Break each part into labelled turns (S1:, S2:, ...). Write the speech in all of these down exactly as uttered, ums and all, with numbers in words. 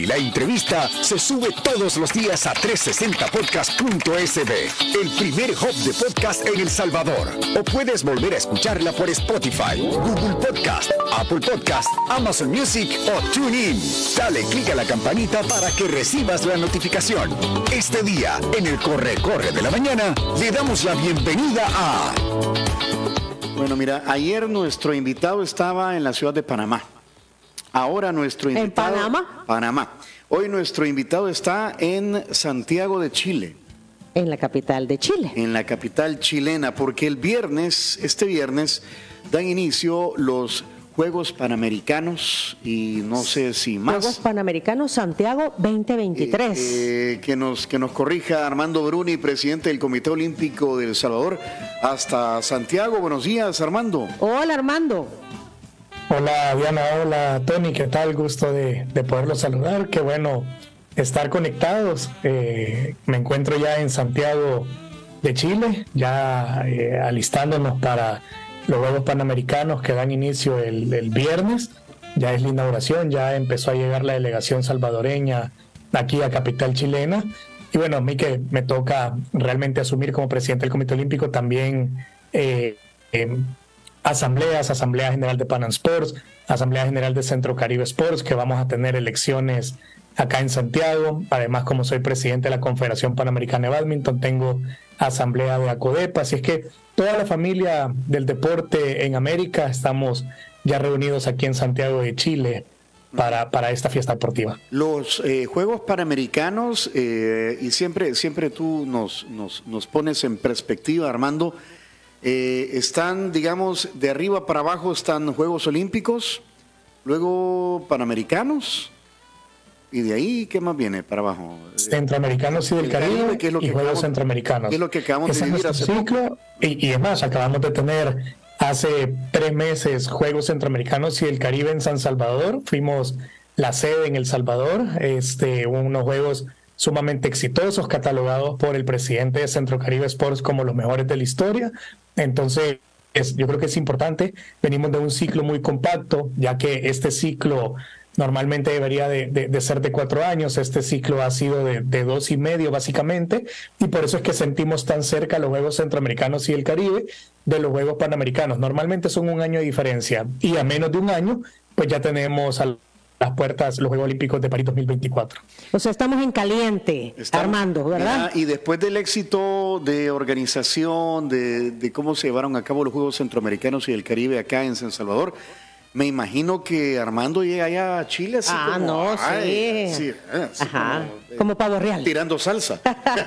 S1: La entrevista se sube todos los días a trescientos sesenta podcast punto es be, el primer hub de podcast en El Salvador. O puedes volver a escucharla por Spotify, Google Podcast, Apple Podcast, Amazon Music o TuneIn. Dale clic a la campanita para que recibas la notificación. Este día, en el Corre Corre de la Mañana, le damos la bienvenida a...
S2: Bueno, mira, ayer nuestro invitado estaba en la ciudad de Panamá. Ahora nuestro invitado...
S3: ¿En Panamá?
S2: Panamá. Hoy nuestro invitado está en Santiago de Chile.
S3: En la capital de Chile.
S2: En la capital chilena, porque el viernes, este viernes, dan inicio los Juegos Panamericanos y no sé si más.
S3: Juegos Panamericanos Santiago veinte veintitrés.
S2: Eh, eh, que, nos, que nos corrija Armando Bruni, presidente del Comité Olímpico de El Salvador, hasta Santiago. Buenos días, Armando.
S3: Hola, Armando.
S4: Hola, Diana. Hola, Tony. ¿Qué tal? Gusto de, de poderlos saludar. Qué bueno estar conectados. Eh, me encuentro ya en Santiago de Chile, ya eh, alistándonos para los Juegos Panamericanos que dan inicio el, el viernes. Ya es la inauguración, ya empezó a llegar la delegación salvadoreña aquí a capital chilena. Y bueno, a mí que me toca realmente asumir como presidente del Comité Olímpico también eh, eh, asambleas, Asamblea General de Panam Sports, Asamblea General de Centro Caribe Sports, que vamos a tener elecciones acá en Santiago. Además, como soy presidente de la Confederación Panamericana de Bádminton, tengo asamblea de ACODEPA, así es que toda la familia del deporte en América estamos ya reunidos aquí en Santiago de Chile para, para esta fiesta deportiva.
S2: Los eh, Juegos Panamericanos, eh, y siempre, siempre tú nos, nos, nos pones en perspectiva, Armando, eh, están, digamos, de arriba para abajo están Juegos Olímpicos, luego Panamericanos, y de ahí, ¿qué más viene para abajo?
S4: Centroamericanos y del Caribe, Caribe que es lo que y Juegos acabamos, Centroamericanos.
S2: Que es lo que acabamos
S4: Ese
S2: de vivir hace
S4: ciclo,
S2: poco.
S4: Y, y es más, acabamos de tener hace tres meses Juegos Centroamericanos y del Caribe en San Salvador. Fuimos la sede en El Salvador, este, unos juegos sumamente exitosos, catalogados por el presidente de Centro Caribe Sports como los mejores de la historia. Entonces, es, yo creo que es importante. Venimos de un ciclo muy compacto, ya que este ciclo normalmente debería de, de, de ser de cuatro años. Este ciclo ha sido de, de dos y medio básicamente, y por eso es que sentimos tan cerca los Juegos Centroamericanos y el Caribe de los Juegos Panamericanos. Normalmente son un año de diferencia, y a menos de un año pues ya tenemos a las puertas los Juegos Olímpicos de París dos mil veinticuatro.
S3: O sea, estamos en caliente, estamos, Armando, ¿verdad?
S2: Y después del éxito de organización, de, de cómo se llevaron a cabo los Juegos Centroamericanos y el Caribe acá en San Salvador, me imagino que Armando llega allá a Chile así
S3: ah,
S2: como...
S3: no,
S2: ay,
S3: sí.
S2: sí así
S3: Ajá,
S2: como,
S3: como pavo real.
S2: Tirando salsa.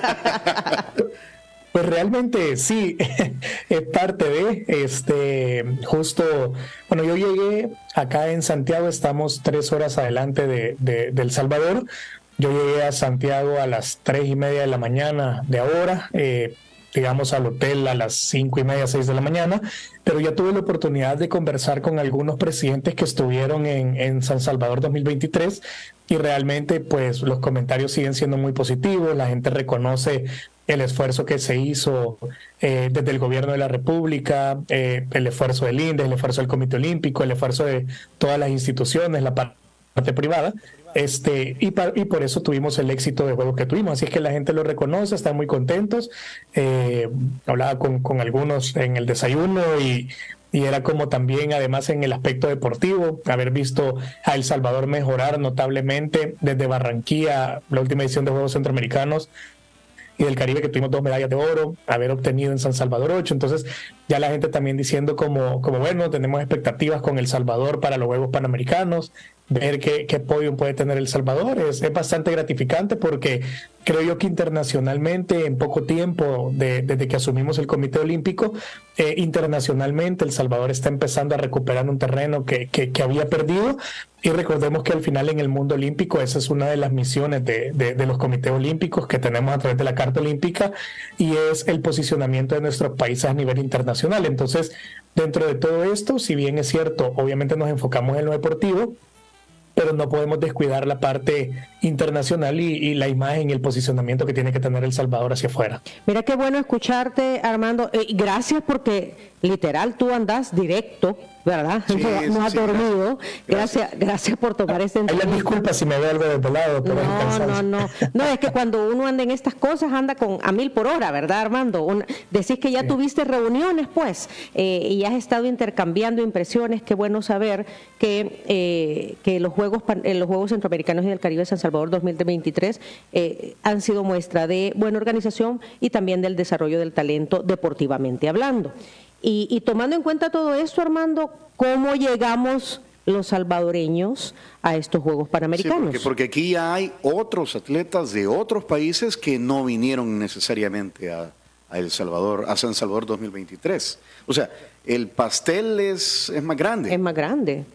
S4: Pues realmente sí, es parte de, este, justo, bueno, yo llegué acá en Santiago, estamos tres horas adelante de, de, de El Salvador. Yo llegué a Santiago a las tres y media de la mañana de ahora, eh, digamos al hotel a las cinco y media, seis de la mañana, pero ya tuve la oportunidad de conversar con algunos presidentes que estuvieron en, en San Salvador dos mil veintitrés, y realmente pues los comentarios siguen siendo muy positivos. La gente reconoce el esfuerzo que se hizo eh, desde el gobierno de la República, eh, el esfuerzo del INDE, el esfuerzo del Comité Olímpico, el esfuerzo de todas las instituciones, la parte privada, este y, pa, y por eso tuvimos el éxito de juegos que tuvimos. Así es que la gente lo reconoce, están muy contentos. Eh, hablaba con, con algunos en el desayuno y, y era como también, además en el aspecto deportivo, haber visto a El Salvador mejorar notablemente desde Barranquilla, la última edición de Juegos Centroamericanos y del Caribe, que tuvimos dos medallas de oro, haber obtenido en San Salvador ocho. Entonces ya la gente también diciendo como, como bueno, tenemos expectativas con El Salvador para los Juegos Panamericanos, ver qué, qué podio puede tener El Salvador. Es, es bastante gratificante, porque creo yo que internacionalmente, en poco tiempo de, desde que asumimos el Comité Olímpico, eh, internacionalmente El Salvador está empezando a recuperar un terreno que, que, que había perdido. Y recordemos que al final en el mundo olímpico esa es una de las misiones de, de, de los comités olímpicos que tenemos a través de la Carta Olímpica, y es el posicionamiento de nuestros países a nivel internacional. Entonces, dentro de todo esto, si bien es cierto, obviamente nos enfocamos en lo deportivo, pero no podemos descuidar la parte internacional y, y la imagen y el posicionamiento que tiene que tener El Salvador hacia afuera.
S3: Mira qué bueno escucharte, Armando. Eh, gracias, porque literal tú andás directo ¿verdad?
S2: Sí,
S3: no no has
S2: sí,
S3: dormido.
S2: Gracias.
S3: Gracias, gracias por tomar esta entrevista.
S4: Las disculpas si me veo algo desvelado, pero es
S3: No,
S4: cansancio.
S3: no, no. No, es que cuando uno anda en estas cosas anda con a mil por hora, ¿verdad, Armando? Un, decís que ya
S4: Sí.
S3: tuviste reuniones, pues, eh, y has estado intercambiando impresiones. Qué bueno saber que, eh, que los Juegos pan- eh, los Juegos Centroamericanos y del Caribe San Salvador dos mil veintitrés eh, han sido muestra de buena organización y también del desarrollo del talento deportivamente hablando. Y, y tomando en cuenta todo esto, Armando, ¿cómo llegamos los salvadoreños a estos Juegos
S2: Sí,
S3: Panamericanos?
S2: porque, porque aquí ya hay otros atletas de otros países que no vinieron necesariamente a, a El Salvador, a San Salvador dos mil veintitrés. O sea, el pastel es, es más grande.
S3: Es más grande.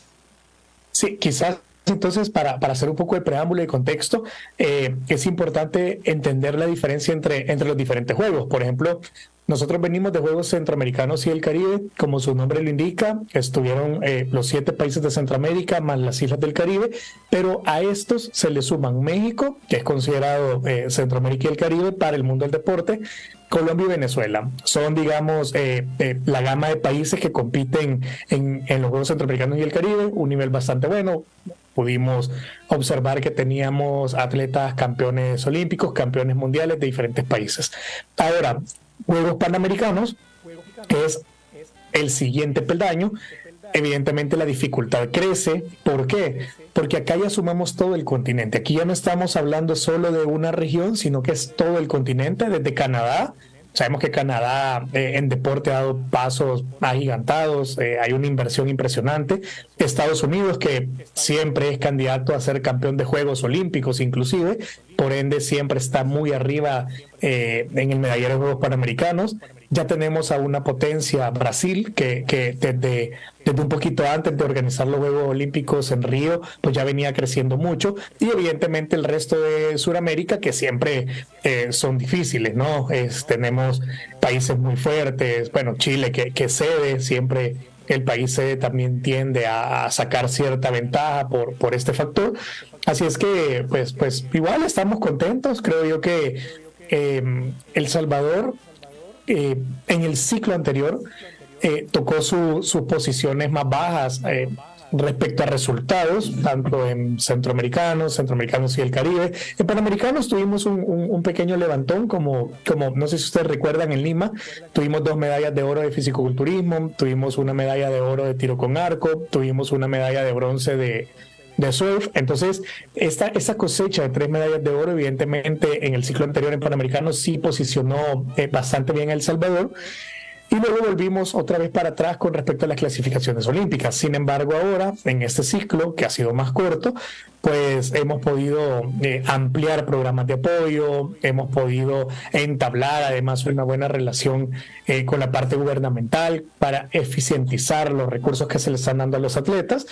S4: Sí, quizás entonces para, para hacer un poco de preámbulo y contexto, eh, es importante entender la diferencia entre, entre los diferentes juegos. Por ejemplo, nosotros venimos de Juegos Centroamericanos y el Caribe, como su nombre lo indica, estuvieron eh, los siete países de Centroamérica más las islas del Caribe, pero a estos se le suman México, que es considerado eh, Centroamérica y el Caribe para el mundo del deporte, Colombia y Venezuela. Son, digamos, eh, eh, la gama de países que compiten en, en los Juegos Centroamericanos y el Caribe, un nivel bastante bueno. Pudimos observar que teníamos atletas campeones olímpicos, campeones mundiales de diferentes países. Ahora, Juegos Panamericanos, que es el siguiente peldaño, evidentemente la dificultad crece. ¿Por qué? Porque acá ya sumamos todo el continente. Aquí ya no estamos hablando solo de una región, sino que es todo el continente, desde Canadá. Sabemos que Canadá eh, en deporte ha dado pasos agigantados, eh, hay una inversión impresionante. Estados Unidos, que siempre es candidato a ser campeón de Juegos Olímpicos inclusive, por ende siempre está muy arriba eh, en el medallero de Juegos Panamericanos. Ya tenemos a una potencia, Brasil, que, que desde, desde un poquito antes de organizar los Juegos Olímpicos en Río, pues ya venía creciendo mucho. Y evidentemente el resto de Sudamérica, que siempre eh, son difíciles, ¿no? Es, tenemos países muy fuertes, bueno, Chile que, que cede, siempre el país sede también tiende a, a sacar cierta ventaja por, por este factor. Así es que, pues, pues igual estamos contentos. Creo yo que eh, El Salvador, Eh, en el ciclo anterior eh, tocó su, sus posiciones más bajas eh, respecto a resultados, tanto en Centroamericanos, Centroamericanos y el Caribe. En Panamericanos tuvimos un, un, un pequeño levantón, como, como no sé si ustedes recuerdan, en Lima tuvimos dos medallas de oro de fisicoculturismo, tuvimos una medalla de oro de tiro con arco, tuvimos una medalla de bronce de de surf. Entonces, esta, esta cosecha de tres medallas de oro, evidentemente, en el ciclo anterior en Panamericanos sí posicionó eh, bastante bien a El Salvador. Y luego volvimos otra vez para atrás con respecto a las clasificaciones olímpicas. Sin embargo, ahora, en este ciclo, que ha sido más corto, pues hemos podido eh, ampliar programas de apoyo, hemos podido entablar además una buena relación eh, con la parte gubernamental para eficientizar los recursos que se les están dando a los atletas.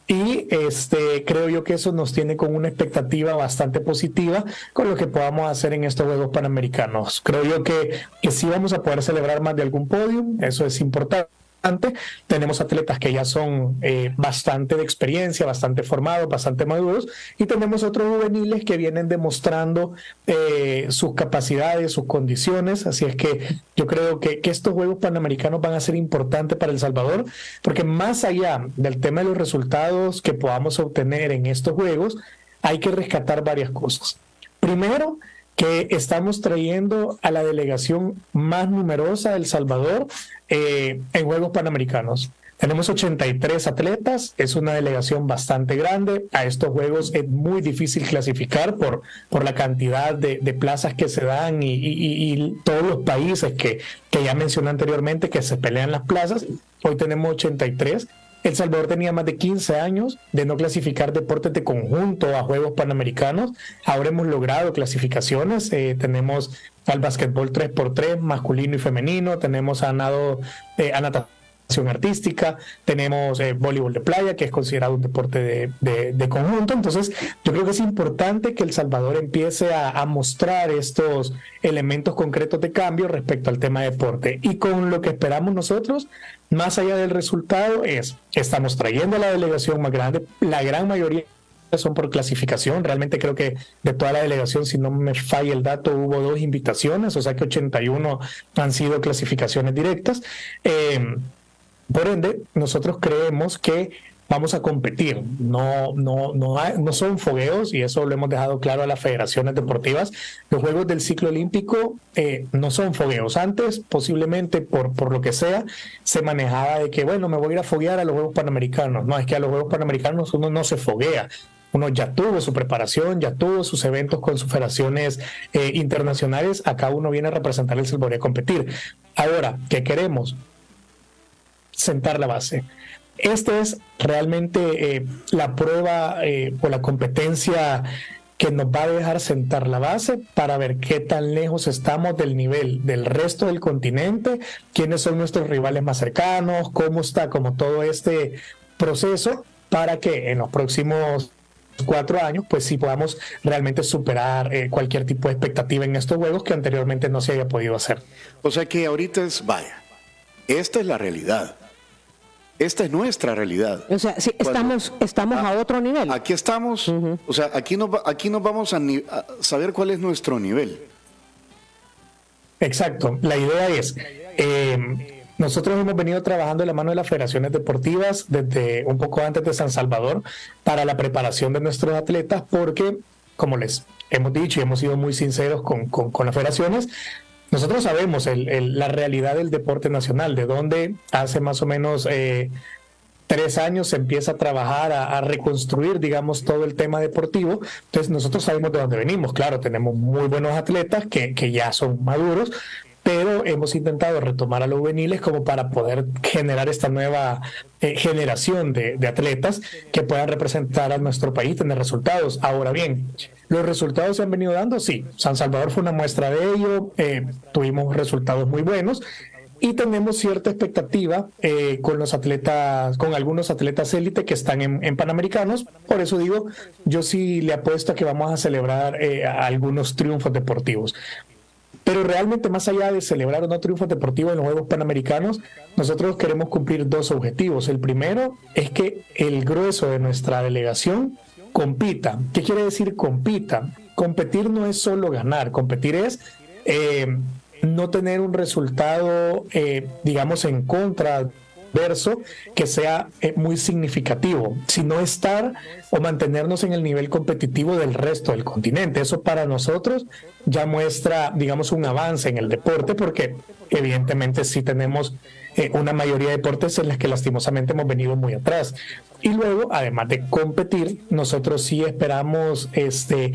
S4: Y este, creo yo que eso nos tiene con una expectativa bastante positiva con lo que podamos hacer en estos Juegos Panamericanos. Creo yo que, que sí vamos a poder celebrar más de algún podio, eso es importante. Tenemos atletas que ya son eh, bastante de experiencia, bastante formados, bastante maduros, y tenemos otros juveniles que vienen demostrando eh, sus capacidades, sus condiciones. Así es que yo creo que, que estos Juegos Panamericanos van a ser importantes para El Salvador, porque más allá del tema de los resultados que podamos obtener en estos Juegos, hay que rescatar varias cosas. Primero, que estamos trayendo a la delegación más numerosa de El Salvador eh, en Juegos Panamericanos. Tenemos ochenta y tres atletas, es una delegación bastante grande. A estos Juegos es muy difícil clasificar por, por la cantidad de, de plazas que se dan y, y, y todos los países que, que ya mencioné anteriormente que se pelean las plazas. Hoy tenemos ochenta y tres. El Salvador tenía más de quince años de no clasificar deportes de conjunto a Juegos Panamericanos. Ahora hemos logrado clasificaciones. Eh, tenemos al básquetbol tres por tres, masculino y femenino. Tenemos a, nado, eh, a natación artística. Tenemos eh, voleibol de playa, que es considerado un deporte de, de, de conjunto. Entonces, yo creo que es importante que El Salvador empiece a, a mostrar estos elementos concretos de cambio respecto al tema de deporte. Y con lo que esperamos nosotros, más allá del resultado, es estamos trayendo a la delegación más grande. La gran mayoría son por clasificación. Realmente creo que de toda la delegación, si no me falla el dato, hubo dos invitaciones, o sea que ochenta y uno han sido clasificaciones directas. Eh, Por ende, nosotros creemos que vamos a competir, no, no, no, hay, no son fogueos, y eso lo hemos dejado claro a las federaciones deportivas. Los Juegos del Ciclo Olímpico eh, no son fogueos. Antes, posiblemente por, por lo que sea, se manejaba de que, bueno, me voy a ir a foguear a los Juegos Panamericanos. No, es que a los Juegos Panamericanos uno no se foguea. Uno ya tuvo su preparación, ya tuvo sus eventos con sus federaciones eh, internacionales. Acá uno viene a representar El Salvador y a competir. Ahora, ¿qué queremos? Sentar la base. Esta es realmente eh, la prueba eh, o la competencia que nos va a dejar sentar la base para ver qué tan lejos estamos del nivel del resto del continente, quiénes son nuestros rivales más cercanos, cómo está como todo este proceso, para que en los próximos cuatro años pues sí podamos realmente superar eh, cualquier tipo de expectativa en estos juegos que anteriormente no se había podido hacer.
S2: O sea que ahorita es, vaya, esta es la realidad. Esta es nuestra realidad.
S3: O sea, sí, estamos, Cuando, estamos a, a otro nivel.
S2: Aquí estamos, uh-huh. o sea, aquí nos, aquí nos vamos a, ni, a saber cuál es nuestro nivel.
S4: Exacto. La idea es, eh, nosotros hemos venido trabajando de la mano de las federaciones deportivas desde un poco antes de San Salvador para la preparación de nuestros atletas, porque, como les hemos dicho y hemos sido muy sinceros con, con, con las federaciones, nosotros sabemos el, el, la realidad del deporte nacional, de donde hace más o menos eh, tres años se empieza a trabajar, a, a reconstruir, digamos, todo el tema deportivo. Entonces nosotros sabemos de dónde venimos. Claro, tenemos muy buenos atletas que, que ya son maduros, pero hemos intentado retomar a los juveniles como para poder generar esta nueva eh, generación de, de atletas que puedan representar a nuestro país y tener resultados. Ahora bien, ¿los resultados se han venido dando? Sí, San Salvador fue una muestra de ello, eh, tuvimos resultados muy buenos y tenemos cierta expectativa eh, con los atletas, con algunos atletas élite que están en, en Panamericanos. Por eso digo, yo sí le apuesto a que vamos a celebrar eh, algunos triunfos deportivos. Pero realmente, más allá de celebrar o no triunfos deportivos en los Juegos Panamericanos, nosotros queremos cumplir dos objetivos. El primero es que el grueso de nuestra delegación compita. ¿Qué quiere decir compita? Competir no es solo ganar, competir es eh, no tener un resultado, eh, digamos, en contra verso que sea eh, muy significativo, sino estar o mantenernos en el nivel competitivo del resto del continente. Eso para nosotros ya muestra, digamos, un avance en el deporte, porque evidentemente sí tenemos eh, una mayoría de deportes en las que lastimosamente hemos venido muy atrás. Y luego, además de competir, nosotros sí esperamos este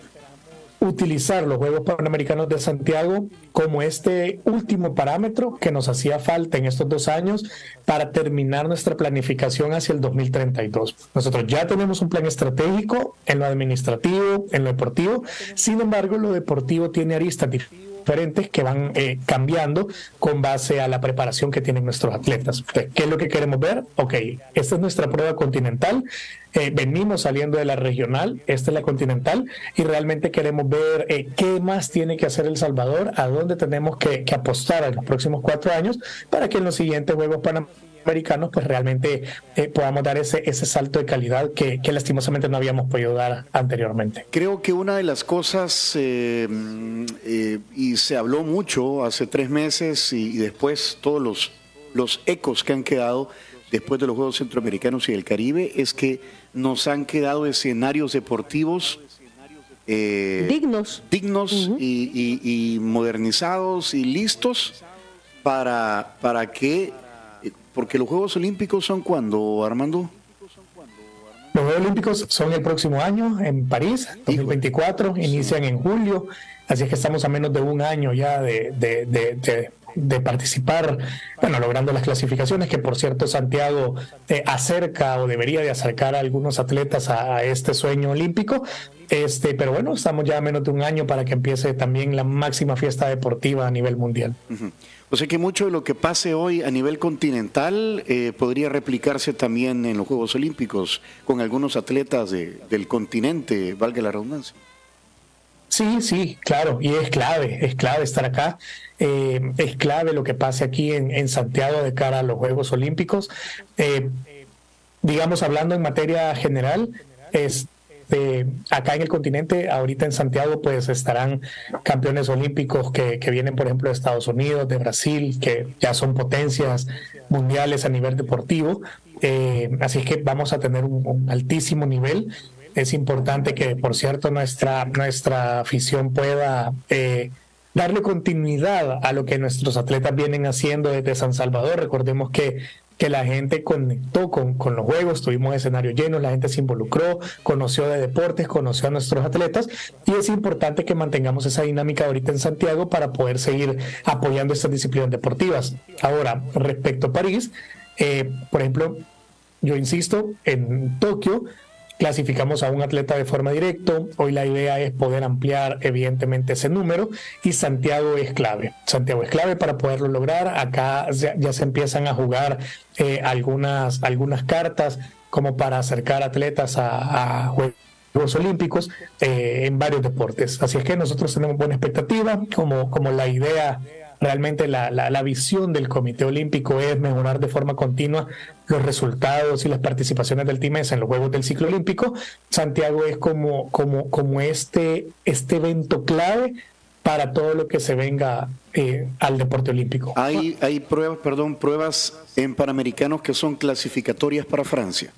S4: utilizar los Juegos Panamericanos de Santiago como este último parámetro que nos hacía falta en estos dos años para terminar nuestra planificación hacia el dos mil treinta y dos. Nosotros ya tenemos un plan estratégico en lo administrativo, en lo deportivo. Sin embargo, lo deportivo tiene aristas diferentes que van eh, cambiando con base a la preparación que tienen nuestros atletas. ¿Qué es lo que queremos ver? Ok, esta es nuestra prueba continental, eh, venimos saliendo de la regional, esta es la continental, y realmente queremos ver eh, qué más tiene que hacer El Salvador, a dónde tenemos que, que apostar en los próximos cuatro años para que en los siguientes Juegos Panamericanos pues realmente eh, podamos dar ese, ese salto de calidad que, que lastimosamente no habíamos podido dar anteriormente.
S2: Creo que una de las cosas, eh, eh, y se habló mucho hace tres meses y, y después todos los, los ecos que han quedado después de los Juegos Centroamericanos y del Caribe, es que nos han quedado escenarios deportivos eh,
S3: dignos,
S2: dignos uh-huh. y, y, y modernizados y listos para, para que... Porque los Juegos Olímpicos son ¿cuándo, Armando?
S4: Los Juegos Olímpicos son el próximo año en París, dos mil veinticuatro, Hijo. Inician en julio, así es que estamos a menos de un año ya de, de, de, de, de participar, bueno, logrando las clasificaciones, que por cierto Santiago eh, acerca o debería de acercar a algunos atletas a, a este sueño olímpico, este, pero bueno, estamos ya a menos de un año para que empiece también la máxima fiesta deportiva a nivel mundial.
S2: Uh-huh. O sea que mucho de lo que pase hoy a nivel continental eh, podría replicarse también en los Juegos Olímpicos con algunos atletas de, del continente, valga la redundancia.
S4: Sí, sí, claro, y es clave, es clave estar acá, eh, es clave lo que pase aquí en, en Santiago de cara a los Juegos Olímpicos. Eh, digamos, hablando en materia general, es Este, acá en el continente, ahorita en Santiago, pues estarán campeones olímpicos que, que vienen, por ejemplo, de Estados Unidos, de Brasil, que ya son potencias mundiales a nivel deportivo. Eh, así que vamos a tener un, un altísimo nivel. Es importante que, por cierto, nuestra, nuestra afición pueda eh, darle continuidad a lo que nuestros atletas vienen haciendo desde San Salvador. Recordemos que, que la gente conectó con, con los juegos, tuvimos escenarios llenos, la gente se involucró, conoció de deportes, conoció a nuestros atletas, y es importante que mantengamos esa dinámica ahorita en Santiago para poder seguir apoyando estas disciplinas deportivas. Ahora, respecto a París, eh, por ejemplo, yo insisto, en Tokio clasificamos a un atleta de forma directa. Hoy la idea es poder ampliar evidentemente ese número, y Santiago es clave. Santiago es clave para poderlo lograr. Acá ya, ya se empiezan a jugar eh, algunas, algunas cartas como para acercar atletas a, a Juegos Olímpicos eh, en varios deportes. Así es que nosotros tenemos buena expectativa, como, como la idea. Realmente la, la, la visión del Comité Olímpico es mejorar de forma continua los resultados y las participaciones del Team E S en los Juegos del Ciclo Olímpico. Santiago es como, como, como este, este evento clave para todo lo que se venga eh, al deporte olímpico.
S2: Hay, hay pruebas, perdón, pruebas en Panamericanos que son clasificatorias para Francia.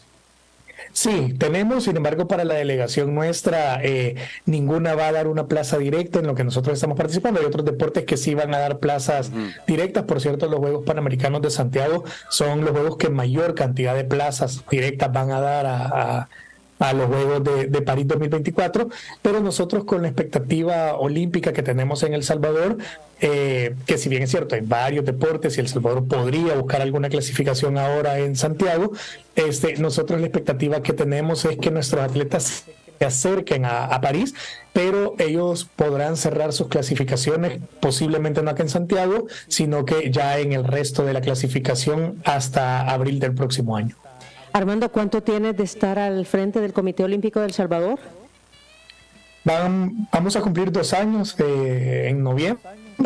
S4: Sí, tenemos, sin embargo, para la delegación nuestra, eh, ninguna va a dar una plaza directa en lo que nosotros estamos participando. Hay otros deportes que sí van a dar plazas uh-huh. directas. Por cierto, los Juegos Panamericanos de Santiago son los juegos que mayor cantidad de plazas directas van a dar a, a, a los Juegos de, de París dos mil veinticuatro, pero nosotros con la expectativa olímpica que tenemos en El Salvador, eh, que si bien es cierto, hay varios deportes y El Salvador podría buscar alguna clasificación ahora en Santiago, este, nosotros la expectativa que tenemos es que nuestros atletas se acerquen a, a París, pero ellos podrán cerrar sus clasificaciones posiblemente no acá en Santiago, sino que ya en el resto de la clasificación hasta abril del próximo año.
S3: Armando, ¿cuánto tienes de estar al frente del Comité Olímpico de El Salvador?
S4: Van, vamos a cumplir dos años eh, en noviembre.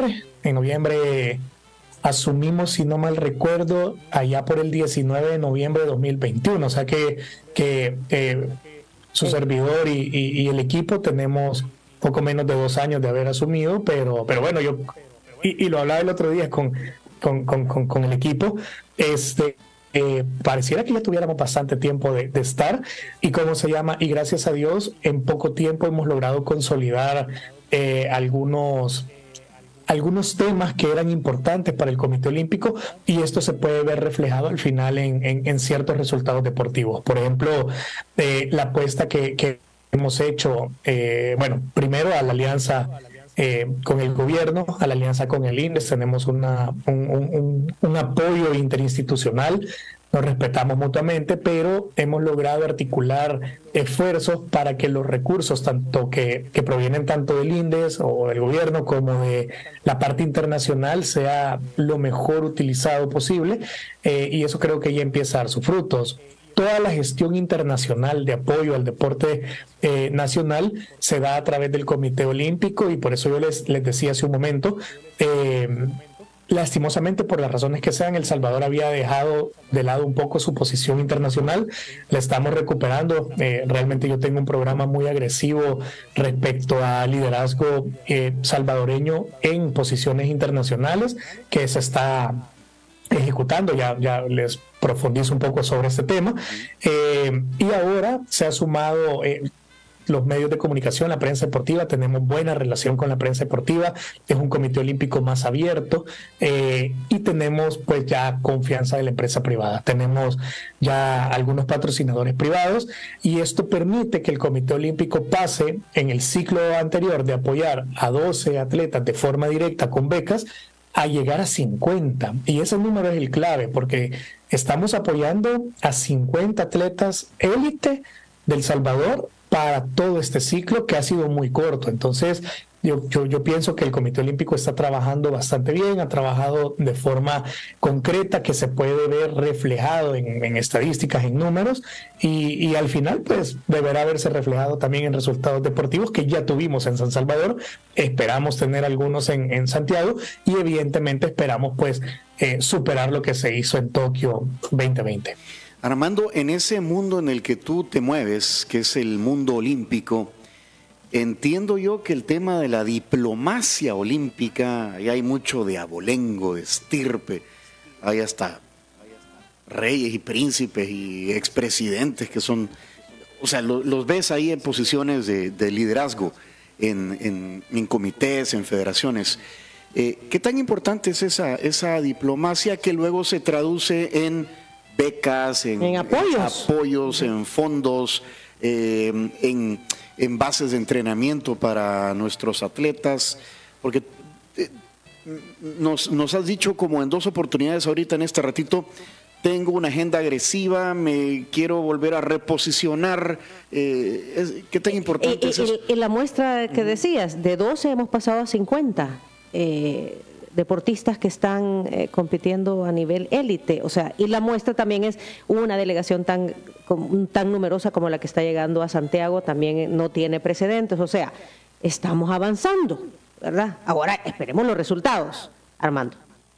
S4: En noviembre asumimos, si no mal recuerdo, allá por el diecinueve de noviembre de dos mil veintiuno. O sea que, que eh, su servidor y, y, y el equipo tenemos poco menos de dos años de haber asumido, pero, pero bueno, yo, y, y lo hablaba el otro día con, con, con, con, con el equipo, este... Eh, pareciera que ya tuviéramos bastante tiempo de, de estar y cómo se llama, y gracias a Dios en poco tiempo hemos logrado consolidar eh, algunos algunos temas que eran importantes para el Comité Olímpico, y esto se puede ver reflejado al final en, en, en ciertos resultados deportivos. Por ejemplo, eh, la apuesta que, que hemos hecho, eh, bueno, primero a la alianza Eh, con el gobierno, a la alianza con el INDES, tenemos una, un, un, un apoyo interinstitucional, nos respetamos mutuamente, pero hemos logrado articular esfuerzos para que los recursos tanto que, que provienen tanto del INDES o del gobierno como de la parte internacional sea lo mejor utilizado posible, eh, y eso creo que ya empieza a dar sus frutos. Toda la gestión internacional de apoyo al deporte eh, nacional se da a través del Comité Olímpico, y por eso yo les, les decía hace un momento, eh, lastimosamente por las razones que sean, El Salvador había dejado de lado un poco su posición internacional, la estamos recuperando. Eh, realmente yo tengo un programa muy agresivo respecto a liderazgo eh, salvadoreño en posiciones internacionales que se está ejecutando, ya, ya les profundizo un poco sobre este tema, eh, y ahora se ha sumado eh, los medios de comunicación, la prensa deportiva. Tenemos buena relación con la prensa deportiva, es un comité olímpico más abierto, eh, y tenemos pues ya confianza de la empresa privada, tenemos ya algunos patrocinadores privados, y esto permite que el Comité Olímpico pase en el ciclo anterior de apoyar a doce atletas de forma directa con becas a llegar a cincuenta, y ese número es el clave porque estamos apoyando a cincuenta atletas élite del Salvador para todo este ciclo que ha sido muy corto. Entonces yo, yo, yo pienso que el Comité Olímpico está trabajando bastante bien, ha trabajado de forma concreta que se puede ver reflejado en, en estadísticas, en números, y, y al final pues deberá verse reflejado también en resultados deportivos que ya tuvimos en San Salvador, esperamos tener algunos en, en Santiago, y evidentemente esperamos pues eh, superar lo que se hizo en Tokio veinte veinte.
S2: Armando, en ese mundo en el que tú te mueves, que es el mundo olímpico, entiendo yo que el tema de la diplomacia olímpica, ahí hay mucho de abolengo, de estirpe, hay hasta reyes y príncipes y expresidentes que son, o sea, lo, los ves ahí en posiciones de, de liderazgo, en, en, en comités, en federaciones. Eh, ¿Qué tan importante es esa, esa diplomacia que luego se traduce en becas, en,
S3: en apoyos,
S2: en, apoyos, en fondos, eh, en, en bases de entrenamiento para nuestros atletas? Porque eh, nos, nos has dicho como en dos oportunidades ahorita en este ratito, tengo una agenda agresiva, me quiero volver a reposicionar. Eh, ¿Qué tan importante
S3: eh,
S2: es eso?
S3: En la muestra que decías, de doce hemos pasado a cincuenta eh, deportistas que están eh, compitiendo a nivel élite. O sea, y la muestra también es una delegación tan, tan numerosa como la que está llegando a Santiago, también no tiene precedentes. O sea, estamos avanzando, ¿verdad? Ahora esperemos los resultados, Armando.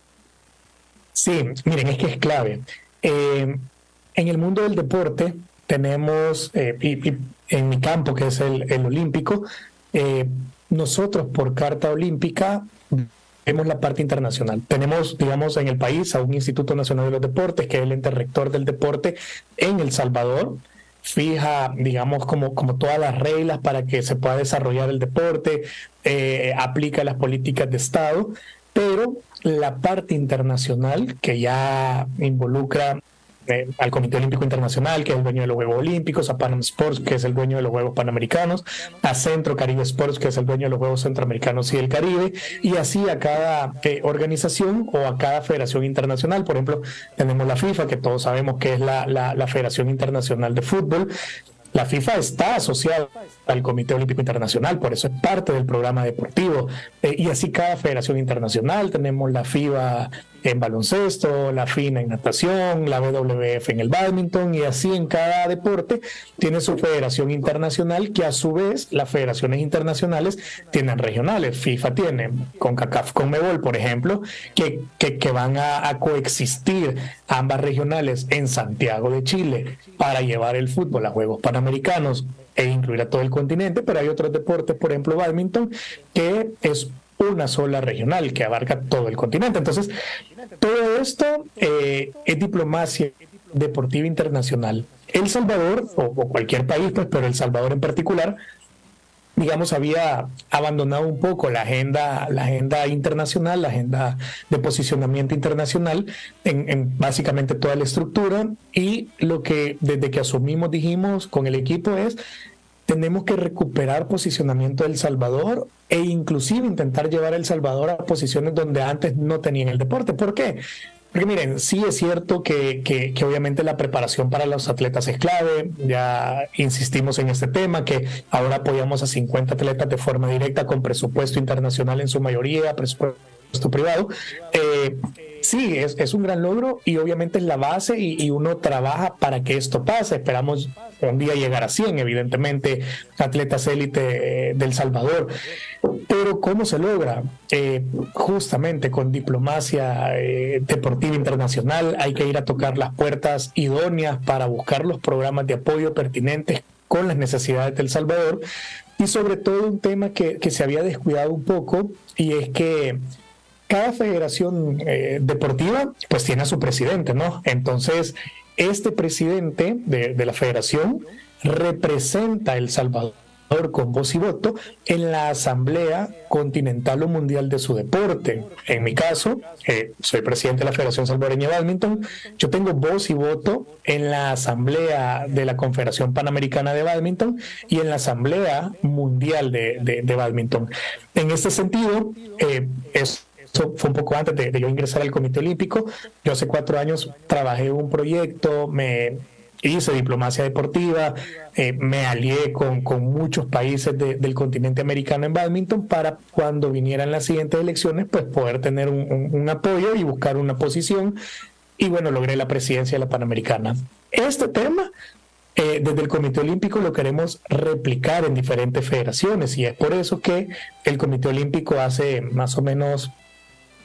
S4: Sí, miren, es que es clave. Eh, en el mundo del deporte tenemos, eh, y, y en mi campo, que es el, el olímpico, eh, nosotros por carta olímpica vemos la parte internacional. Tenemos, digamos, en el país a un Instituto Nacional de los Deportes, que es el ente rector del deporte en El Salvador, fija, digamos, como, como todas las reglas para que se pueda desarrollar el deporte, eh, aplica las políticas de Estado, pero la parte internacional, que ya involucra eh, al Comité Olímpico Internacional, que es el dueño de los Juegos Olímpicos, a Panam Sports, que es el dueño de los Juegos Panamericanos, a Centro Caribe Sports, que es el dueño de los Juegos Centroamericanos y del Caribe, y así a cada eh, organización o a cada federación internacional. Por ejemplo, tenemos la FIFA, que todos sabemos que es la, la, la Federación Internacional de Fútbol. La FIFA está asociada al Comité Olímpico Internacional, por eso es parte del programa deportivo. Eh, y así cada federación internacional, tenemos la FIBA en baloncesto, la FINA en natación, la B W F en el bádminton, y así en cada deporte tiene su federación internacional, que a su vez las federaciones internacionales tienen regionales. FIFA tiene CONCACAF, CONMEBOL, por ejemplo, que, que, que van a, a coexistir ambas regionales en Santiago de Chile para llevar el fútbol a Juegos Panamericanos e incluir a todo el continente, pero hay otros deportes, por ejemplo, bádminton, que es una sola regional que abarca todo el continente. Entonces, todo esto eh, es diplomacia deportiva internacional. El Salvador, o, o cualquier país, pues, pero El Salvador en particular, digamos, había abandonado un poco la agenda, la agenda internacional, la agenda de posicionamiento internacional en, en básicamente toda la estructura, y lo que desde que asumimos dijimos con el equipo es: tenemos que recuperar posicionamiento del Salvador e inclusive intentar llevar a El Salvador a posiciones donde antes no tenían el deporte. ¿Por qué? Porque miren, sí es cierto que, que, que obviamente la preparación para los atletas es clave. Ya insistimos en este tema, que ahora apoyamos a cincuenta atletas de forma directa con presupuesto internacional en su mayoría, presupuesto privado. Eh, sí, es, es un gran logro y obviamente es la base, y, y uno trabaja para que esto pase. Esperamos un día llegar a cien, evidentemente, atletas élite eh, del Salvador. Pero ¿cómo se logra? Eh, justamente con diplomacia eh, deportiva internacional. Hay que ir a tocar las puertas idóneas para buscar los programas de apoyo pertinentes con las necesidades del Salvador, y sobre todo un tema que, que se había descuidado un poco, y es que cada federación eh, deportiva pues tiene a su presidente, ¿no? Entonces, este presidente de, de la federación representa a El Salvador con voz y voto en la Asamblea Continental o Mundial de su deporte. En mi caso, eh, soy presidente de la Federación Salvadoreña de Bádminton. Yo tengo voz y voto en la Asamblea de la Confederación Panamericana de Bádminton y en la Asamblea Mundial de, de, de Bádminton. En este sentido, eh, es Eso fue un poco antes de, de yo ingresar al Comité Olímpico. Yo hace cuatro años trabajé en un proyecto, me hice diplomacia deportiva, eh, me alié con, con muchos países de, del continente americano en bádminton para cuando vinieran las siguientes elecciones, pues poder tener un, un, un apoyo y buscar una posición. Y bueno, logré la presidencia de la Panamericana. Este tema, eh, desde el Comité Olímpico lo queremos replicar en diferentes federaciones, y es por eso que el Comité Olímpico hace más o menos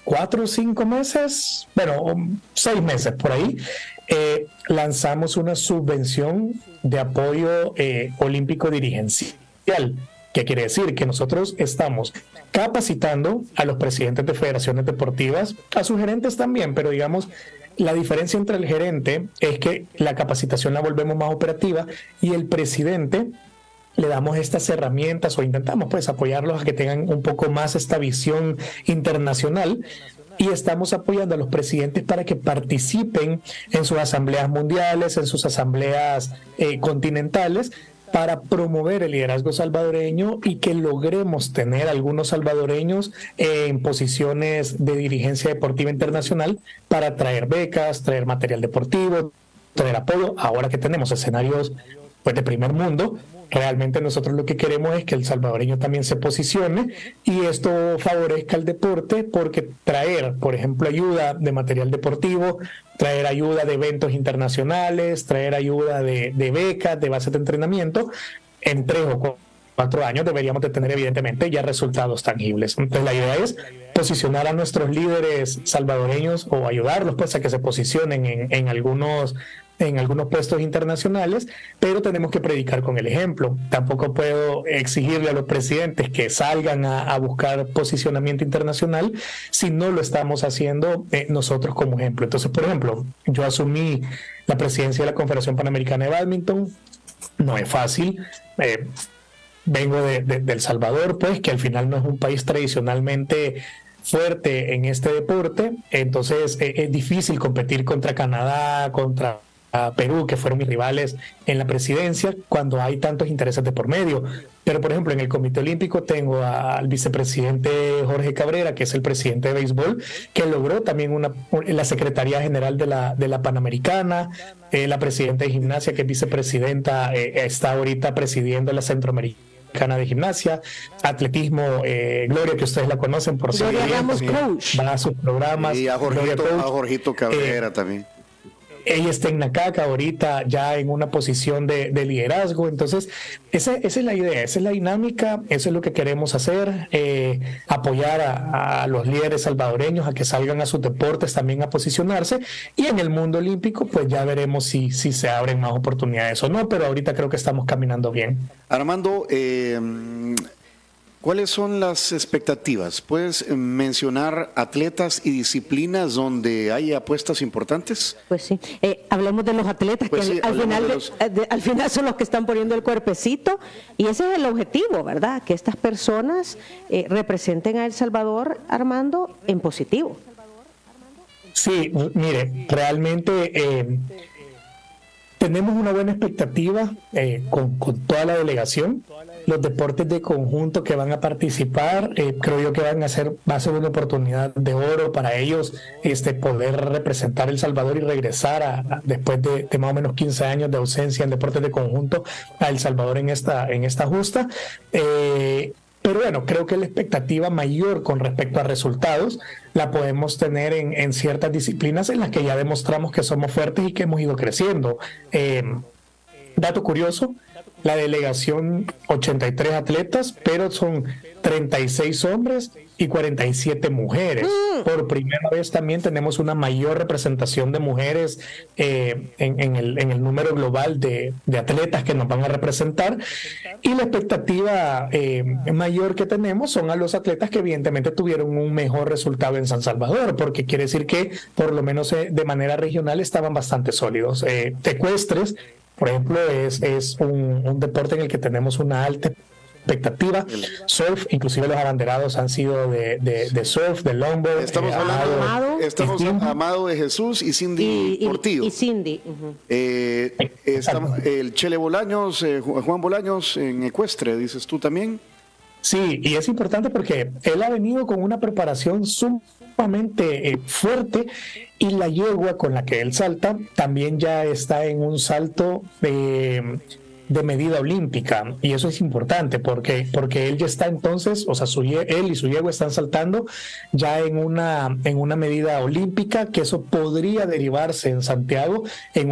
S4: cuatro o cinco meses, bueno, seis meses por ahí, eh, lanzamos una subvención de apoyo eh, olímpico dirigencial. ¿Qué quiere decir? Que nosotros estamos capacitando a los presidentes de federaciones deportivas, a sus gerentes también, pero digamos, la diferencia entre el gerente es que la capacitación la volvemos más operativa y el presidente le damos estas herramientas o intentamos pues apoyarlos a que tengan un poco más esta visión internacional. Y estamos apoyando a los presidentes para que participen en sus asambleas mundiales, en sus asambleas eh, continentales, para promover el liderazgo salvadoreño y que logremos tener algunos salvadoreños en posiciones de dirigencia deportiva internacional para traer becas, traer material deportivo, traer apoyo. Ahora que tenemos escenarios pues de primer mundo, realmente nosotros lo que queremos es que el salvadoreño también se posicione y esto favorezca el deporte, porque traer, por ejemplo, ayuda de material deportivo, traer ayuda de eventos internacionales, traer ayuda de, de becas, de bases de entrenamiento, en tres o cuatro años deberíamos de tener evidentemente ya resultados tangibles. Entonces la idea es posicionar a nuestros líderes salvadoreños o ayudarlos pues a que se posicionen en, en algunos en algunos puestos internacionales, pero tenemos que predicar con el ejemplo. Tampoco puedo exigirle a los presidentes que salgan a, a buscar posicionamiento internacional si no lo estamos haciendo eh, nosotros como ejemplo. Entonces, por ejemplo, yo asumí la presidencia de la Confederación Panamericana de Bádminton. No es fácil. Eh, vengo de, de, de El Salvador, pues, que al final no es un país tradicionalmente fuerte en este deporte. Entonces, eh, es difícil competir contra Canadá, contra a Perú, que fueron mis rivales en la presidencia, cuando hay tantos intereses de por medio. Pero, por ejemplo, en el Comité Olímpico tengo al vicepresidente Jorge Cabrera, que es el presidente de béisbol, que logró también una, la Secretaría General de la, de la Panamericana, eh, la presidenta de Gimnasia, que es vicepresidenta, eh, está ahorita presidiendo la Centroamericana de Gimnasia, atletismo, eh, Gloria, que ustedes la conocen por ser va a sus programas.
S2: Y a Jorgito, a Jorgito Cabrera eh, también.
S4: Ella está en Nacaca ahorita ya en una posición de, de liderazgo. Entonces esa, esa es la idea, esa es la dinámica, eso es lo que queremos hacer, eh, apoyar a, a los líderes salvadoreños a que salgan a sus deportes también a posicionarse, y en el mundo olímpico pues ya veremos si, si se abren más oportunidades o no, pero ahorita creo que estamos caminando bien.
S2: Armando, eh, ¿cuáles son las expectativas? ¿Puedes mencionar atletas y disciplinas donde hay apuestas importantes?
S3: Pues sí, eh, hablemos de los atletas, pues que sí, al, final de los... de, al final son los que están poniendo el cuerpecito, y ese es el objetivo, ¿verdad? Que estas personas eh, representen a El Salvador, Armando, en positivo.
S4: Sí, mire, realmente... Eh, tenemos una buena expectativa eh, con, con toda la delegación. Los deportes de conjunto que van a participar, eh, creo yo que van a ser, va a ser una oportunidad de oro para ellos, este, poder representar El Salvador y regresar a, a, después de, de más o menos quince años de ausencia en deportes de conjunto a El Salvador en esta, en esta justa. Eh, Pero bueno, creo que la expectativa mayor con respecto a resultados la podemos tener en, en ciertas disciplinas en las que ya demostramos que somos fuertes y que hemos ido creciendo. Eh, dato curioso, la delegación, ochenta y tres atletas, pero son treinta y seis hombres y cuarenta y siete mujeres. Por primera vez también tenemos una mayor representación de mujeres eh, en, en, el, en el número global de, de atletas que nos van a representar, y la expectativa eh, mayor que tenemos son a los atletas que evidentemente tuvieron un mejor resultado en San Salvador, porque quiere decir que por lo menos eh, de manera regional estaban bastante sólidos. Eh, ecuestres, por ejemplo, es, es un, un deporte en el que tenemos una alta expectativa. Surf, inclusive los abanderados han sido de, de, de surf, de longboard.
S2: Estamos
S4: eh,
S2: hablando
S3: Amado,
S2: estamos Amado de Jesús y Cindy
S3: y,
S2: Portillo.
S3: Y, y Cindy. Uh-huh.
S2: eh, estamos, el Chele Bolaños, eh, Juan Bolaños en ecuestre, dices tú también.
S4: Sí, y es importante porque él ha venido con una preparación sumamente eh, fuerte, y la yegua con la que él salta también ya está en un salto de, de medida olímpica, y eso es importante porque, porque él ya está entonces, o sea, su, él y su yegua están saltando ya en una, en una medida olímpica, que eso podría derivarse en Santiago en un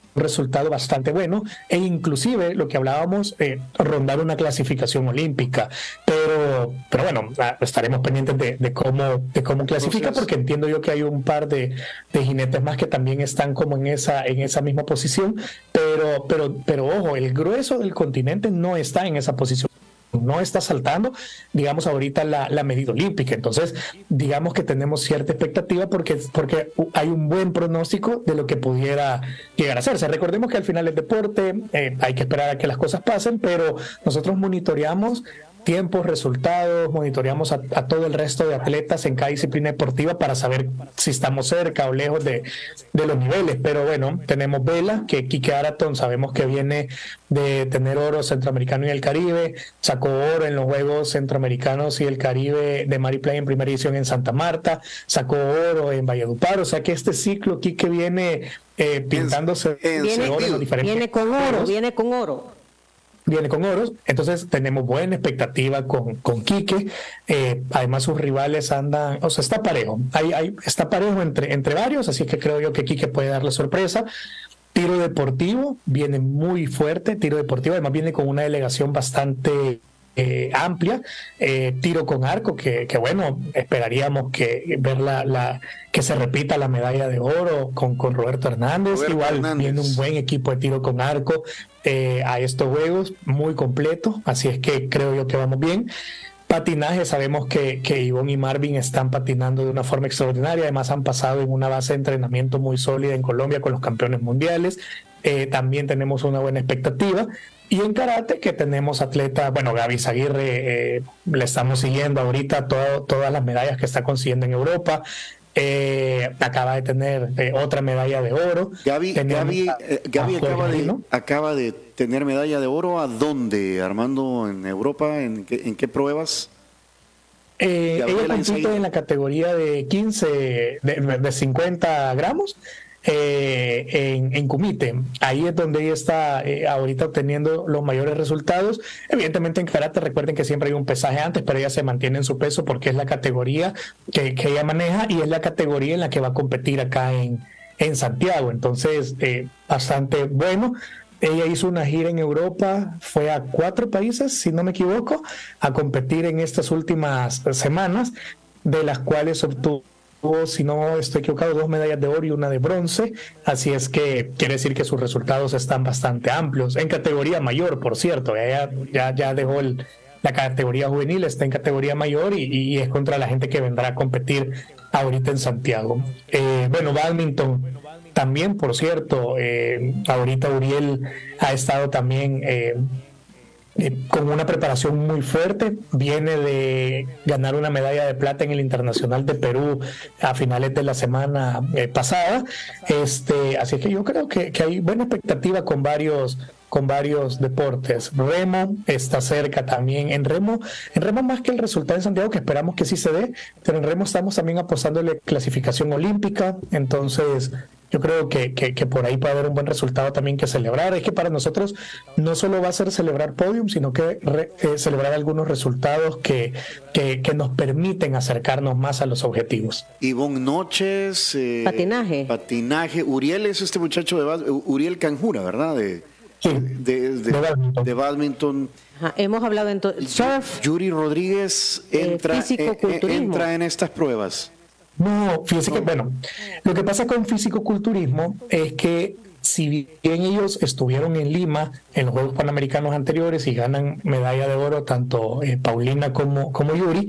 S4: resultado bastante bueno e inclusive lo que hablábamos, eh, rondar una clasificación olímpica, pero pero bueno, estaremos pendientes de, de cómo de cómo clasifica, porque entiendo yo que hay un par de, de jinetes más que también están como en esa en esa misma posición, pero pero pero ojo, el grueso del continente no está en esa posición, no está saltando, digamos, ahorita la, la medida olímpica. Entonces, digamos que tenemos cierta expectativa porque, porque hay un buen pronóstico de lo que pudiera llegar a hacerse. Recordemos que al final es deporte, eh, hay que esperar a que las cosas pasen, pero nosotros monitoreamos tiempos, resultados, monitoreamos a, a todo el resto de atletas en cada disciplina deportiva para saber si estamos cerca o lejos de, de los niveles. Pero bueno, tenemos vela, que Quique Araton sabemos que viene de tener oro centroamericano y el Caribe, sacó oro en los Juegos Centroamericanos y el Caribe de Mar y Playa en primera edición en Santa Marta, sacó oro en Valledupar, o sea que este ciclo Quique viene eh, pintándose
S3: es, viene,
S4: oro en los diferentes
S3: viene con oro,
S4: juegos.
S3: viene con oro.
S4: Viene con oros, entonces tenemos buena expectativa con, con Quique, eh, además sus rivales andan, o sea, está parejo, hay, hay, está parejo entre, entre varios, así que creo yo que Quique puede darle sorpresa. Tiro deportivo viene muy fuerte, tiro deportivo además viene con una delegación bastante eh, amplia, eh, tiro con arco, que, que bueno, esperaríamos que ver la, la que se repita la medalla de oro con, con Roberto Hernández, Roberto igual Hernández. Viene un buen equipo de tiro con arco eh, a estos juegos, muy completo, así es que creo yo que vamos bien. Patinaje, sabemos que, que Ivonne y Marvin están patinando de una forma extraordinaria, además han pasado en una base de entrenamiento muy sólida en Colombia con los campeones mundiales, eh, también tenemos una buena expectativa. Y en karate que tenemos atletas, bueno, Gaby Zaguirre, eh, le estamos siguiendo ahorita todo, todas las medallas que está consiguiendo en Europa, eh, acaba de tener eh, otra medalla de oro.
S2: Gaby, Gaby, a, eh, Gaby a acaba, de, acaba de tener medalla de oro, ¿a dónde, Armando, en Europa? ¿En qué, en qué pruebas?
S4: Eh, ella compite en la categoría de quince, de, de cincuenta gramos. Eh, en, en Kumite, ahí es donde ella está eh, ahorita obteniendo los mayores resultados. Evidentemente en karate recuerden que siempre hay un pesaje antes, pero ella se mantiene en su peso porque es la categoría que, que ella maneja y es la categoría en la que va a competir acá en, en Santiago, entonces eh, bastante bueno. Ella hizo una gira en Europa, fue a cuatro países, si no me equivoco, a competir en estas últimas semanas, de las cuales obtuvo, si no estoy equivocado, dos medallas de oro y una de bronce, así es que quiere decir que sus resultados están bastante amplios, en categoría mayor, por cierto, ella ya, ya dejó el, la categoría juvenil, está en categoría mayor y, y es contra la gente que vendrá a competir ahorita en Santiago. Eh, bueno, badminton también, por cierto, eh, ahorita Uriel ha estado también eh, Eh, con una preparación muy fuerte, viene de ganar una medalla de plata en el Internacional de Perú a finales de la semana eh, pasada, este, así que yo creo que, que hay buena expectativa con varios con varios deportes. Remo está cerca también, en remo, en remo más que el resultado en Santiago, que esperamos que sí se dé, pero en remo estamos también apostándole clasificación olímpica, entonces yo creo que, que, que por ahí puede haber un buen resultado también que celebrar. Es que para nosotros no solo va a ser celebrar podium, sino que re, eh, celebrar algunos resultados que, que, que nos permiten acercarnos más a los objetivos.
S2: Ivonne Noches, eh,
S3: patinaje.
S2: Patinaje. Uriel es este muchacho de Uriel Canjura, ¿verdad? De,
S4: sí,
S2: de, de, de badminton. De badminton.
S3: Ajá, hemos hablado entonces. Surf.
S2: Yuri Rodríguez entra, eh, eh, entra en estas pruebas.
S4: No, fíjense que, bueno, lo que pasa con fisicoculturismo es que si bien ellos estuvieron en Lima en los Juegos Panamericanos anteriores y ganan medalla de oro tanto eh, Paulina como, como Yuri,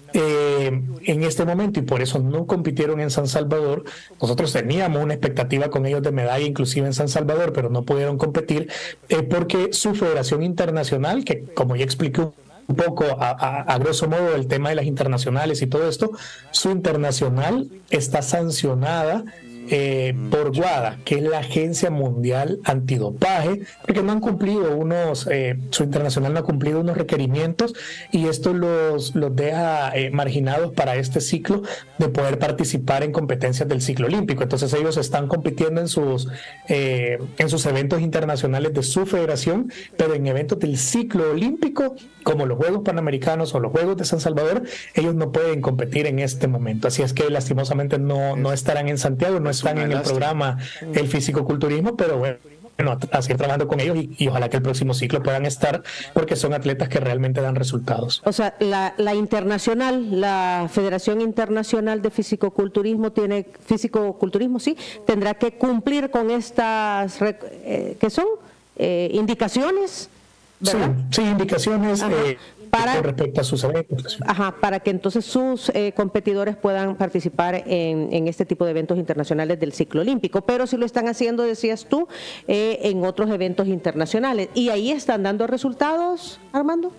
S4: eh, en este momento, y por eso no compitieron en San Salvador, nosotros teníamos una expectativa con ellos de medalla inclusive en San Salvador, pero no pudieron competir eh, porque su federación internacional, que como ya expliqué un poco a, a, a grosso modo el tema de las internacionales y todo esto, su internacional está sancionada eh, por WADA, que es la Agencia Mundial Antidopaje, porque no han cumplido unos, eh, su internacional no ha cumplido unos requerimientos y esto los, los deja eh, marginados para este ciclo de poder participar en competencias del ciclo olímpico. Entonces ellos están compitiendo en sus, eh, en sus eventos internacionales de su federación, pero en eventos del ciclo olímpico, como los Juegos Panamericanos o los Juegos de San Salvador, ellos no pueden competir en este momento. Así es que lastimosamente no, no estarán en Santiago, no están en el programa el fisicoculturismo, pero bueno, Bueno, a seguir trabajando con ellos y, y ojalá que el próximo ciclo puedan estar, porque son atletas que realmente dan resultados.
S3: O sea, la, la internacional, la Federación Internacional de Fisicoculturismo tiene, fisicoculturismo sí, tendrá que cumplir con estas, eh, ¿qué son? Eh, indicaciones, ¿verdad?
S4: Sí, sí, indicaciones eh, para, con respecto a sus eventos.
S3: Ajá, para que entonces sus eh, competidores puedan participar en, en este tipo de eventos internacionales del ciclo olímpico, pero si lo están haciendo, decías tú, eh, en otros eventos internacionales. ¿Y ahí están dando resultados, Armando?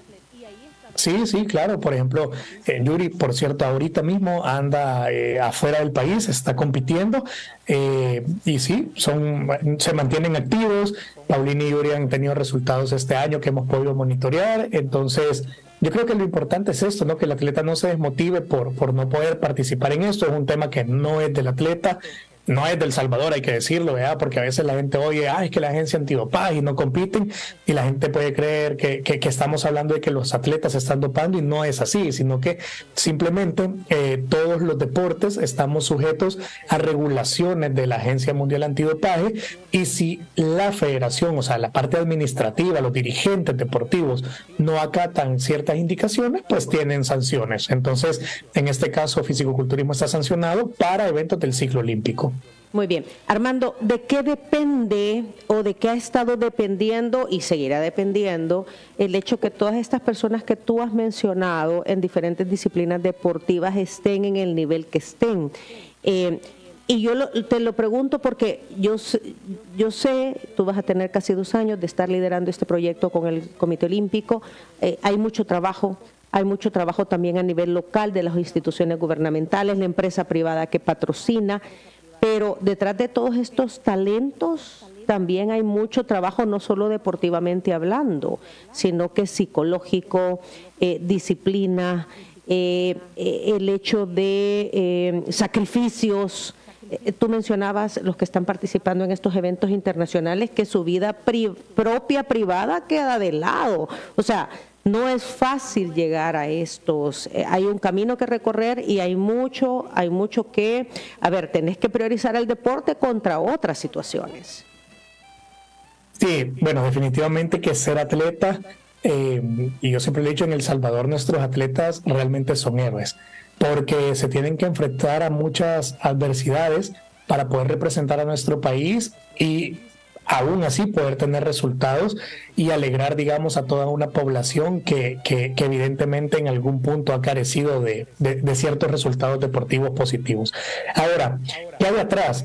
S4: Sí, sí, claro. Por ejemplo, eh, Yuri, por cierto, ahorita mismo anda eh, afuera del país, está compitiendo eh, y sí, son, se mantienen activos. Paulina y Yuri han tenido resultados este año que hemos podido monitorear. Entonces, yo creo que lo importante es esto, ¿no? Que el atleta no se desmotive por, por no poder participar en esto. Es un tema que no es del atleta, no es del Salvador, hay que decirlo, ¿verdad? Porque a veces la gente oye, ah, es que la agencia antidopaje y no compiten, y la gente puede creer que, que, que estamos hablando de que los atletas se están dopando, y no es así, sino que simplemente eh, todos los deportes estamos sujetos a regulaciones de la Agencia Mundial Antidopaje, y si la federación, o sea, la parte administrativa, los dirigentes deportivos no acatan ciertas indicaciones, pues tienen sanciones. Entonces, en este caso, fisicoculturismo está sancionado para eventos del ciclo olímpico.
S3: Muy bien. Armando, ¿de qué depende o de qué ha estado dependiendo y seguirá dependiendo el hecho que todas estas personas que tú has mencionado en diferentes disciplinas deportivas estén en el nivel que estén? Eh, y yo lo, te lo pregunto porque yo, yo sé, tú vas a tener casi dos años de estar liderando este proyecto con el Comité Olímpico, eh, hay mucho trabajo. Hay mucho trabajo también a nivel local de las instituciones gubernamentales, la empresa privada que patrocina, pero detrás de todos estos talentos también hay mucho trabajo, no solo deportivamente hablando, sino que psicológico, eh, disciplina, eh, eh, el hecho de eh, sacrificios. Eh, tú mencionabas los que están participando en estos eventos internacionales, que su vida pri- propia, privada, queda de lado. O sea, no es fácil llegar a estos, eh, hay un camino que recorrer y hay mucho, hay mucho que, a ver, tenés que priorizar el deporte contra otras situaciones.
S4: Sí, bueno, definitivamente que ser atleta, eh, y yo siempre le he dicho, en El Salvador nuestros atletas realmente son héroes, porque se tienen que enfrentar a muchas adversidades para poder representar a nuestro país y aún así poder tener resultados y alegrar, digamos, a toda una población que, que, que evidentemente en algún punto ha carecido de, de, de ciertos resultados deportivos positivos. Ahora, ¿qué hay atrás?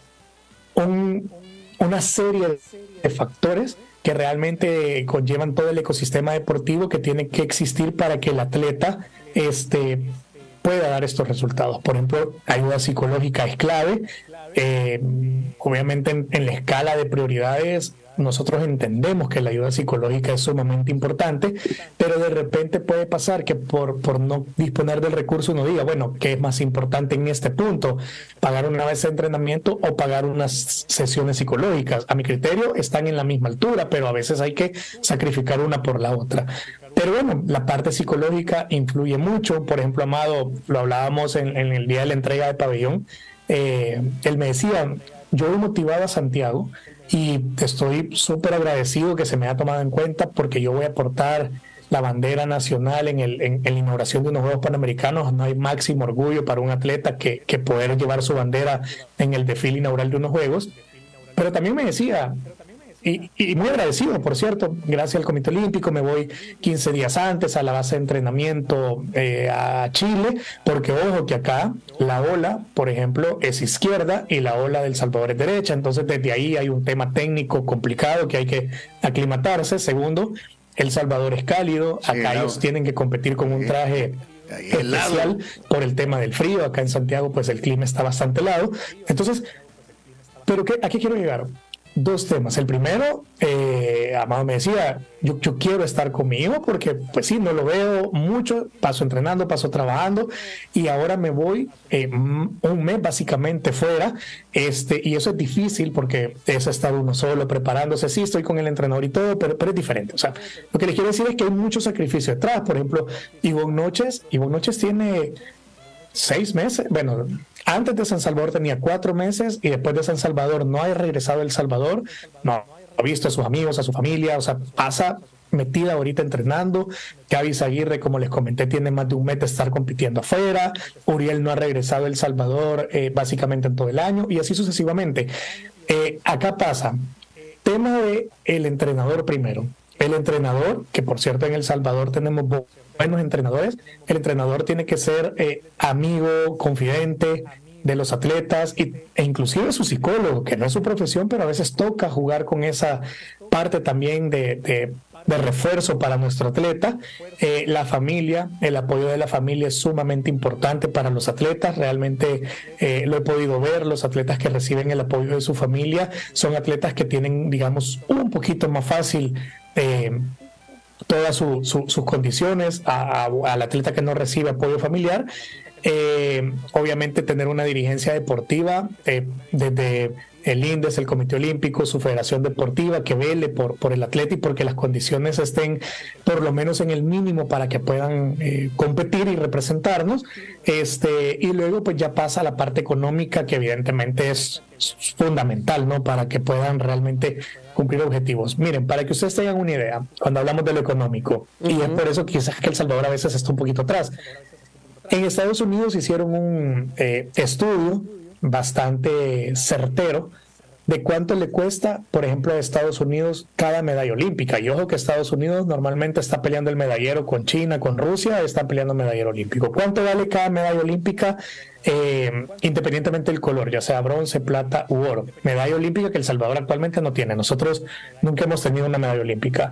S4: Un, una serie de factores que realmente conllevan todo el ecosistema deportivo que tiene que existir para que el atleta este, pueda dar estos resultados. Por ejemplo, ayuda psicológica es clave. Eh, obviamente en, en la escala de prioridades nosotros entendemos que la ayuda psicológica es sumamente importante, pero de repente puede pasar que por, por no disponer del recurso uno diga, bueno, ¿qué es más importante en este punto? ¿Pagar una vez de entrenamiento o pagar unas sesiones psicológicas? A mi criterio están en la misma altura, pero a veces hay que sacrificar una por la otra. Pero bueno, la parte psicológica influye mucho. Por ejemplo, Amado, lo hablábamos en, en el día de la entrega de pabellón, eh, él me decía, yo he motivado a Santiago y estoy súper agradecido que se me haya tomado en cuenta, porque yo voy a portar la bandera nacional en, el, en, en la inauguración de unos Juegos Panamericanos. No hay máximo orgullo para un atleta que, que poder llevar su bandera en el desfile inaugural de unos Juegos. Pero también me decía, y, y muy agradecido, por cierto, gracias al Comité Olímpico, me voy quince días antes a la base de entrenamiento eh, a Chile, porque ojo que acá la ola, por ejemplo, es izquierda y la ola del Salvador es derecha, entonces desde ahí hay un tema técnico complicado que hay que aclimatarse. Segundo, El Salvador es cálido, acá sí, claro. Ellos tienen que competir con un traje especial por el tema del frío. Acá en Santiago pues el clima está bastante helado. Entonces, ¿pero qué, a qué quiero llegar? Dos temas. El primero, eh, Amado me decía, yo, yo quiero estar conmigo porque pues sí, no lo veo mucho, paso entrenando, paso trabajando y ahora me voy eh, un mes básicamente fuera, este, y eso es difícil porque es estar uno solo preparándose. Sí, estoy con el entrenador y todo, pero, pero es diferente. O sea, lo que les quiero decir es que hay mucho sacrificio detrás. Por ejemplo, Ivonne Noches, Ivonne Noches tiene seis meses, bueno, antes de San Salvador tenía cuatro meses y después de San Salvador no ha regresado a El Salvador, no ha visto a sus amigos, a su familia, o sea, pasa metida ahorita entrenando. Gaby Zaguirre, como les comenté, tiene más de un mes de estar compitiendo afuera. Uriel no ha regresado a El Salvador eh, básicamente en todo el año y así sucesivamente. Eh, acá pasa, tema de el entrenador primero. El entrenador, que por cierto en El Salvador tenemos buenos entrenadores, el entrenador tiene que ser eh, amigo, confidente de los atletas y, e inclusive su psicólogo, que no es su profesión, pero a veces toca jugar con esa parte también de, de, de refuerzo para nuestro atleta. Eh, la familia, el apoyo de la familia es sumamente importante para los atletas. Realmente eh, lo he podido ver, los atletas que reciben el apoyo de su familia son atletas que tienen, digamos, un poquito más fácil eh, todas su, su, sus condiciones a, a, al atleta que no recibe apoyo familiar. Eh, obviamente tener una dirigencia deportiva eh, desde el INDES, el Comité Olímpico, su federación deportiva, que vele por, por el atleta y porque las condiciones estén por lo menos en el mínimo para que puedan eh, competir y representarnos. Este, y luego pues ya pasa la parte económica, que evidentemente es fundamental, ¿no?, para que puedan realmente cumplir objetivos. Miren, para que ustedes tengan una idea, cuando hablamos de lo económico, uh-huh. y es por eso quizás que El Salvador a veces está un poquito atrás. En Estados Unidos hicieron un eh, estudio bastante certero de cuánto le cuesta, por ejemplo, a Estados Unidos cada medalla olímpica. Y ojo que Estados Unidos normalmente está peleando el medallero con China, con Rusia, está peleando medallero olímpico. ¿Cuánto vale cada medalla olímpica? Eh, independientemente del color, ya sea bronce, plata u oro. Medalla olímpica que El Salvador actualmente no tiene. Nosotros nunca hemos tenido una medalla olímpica.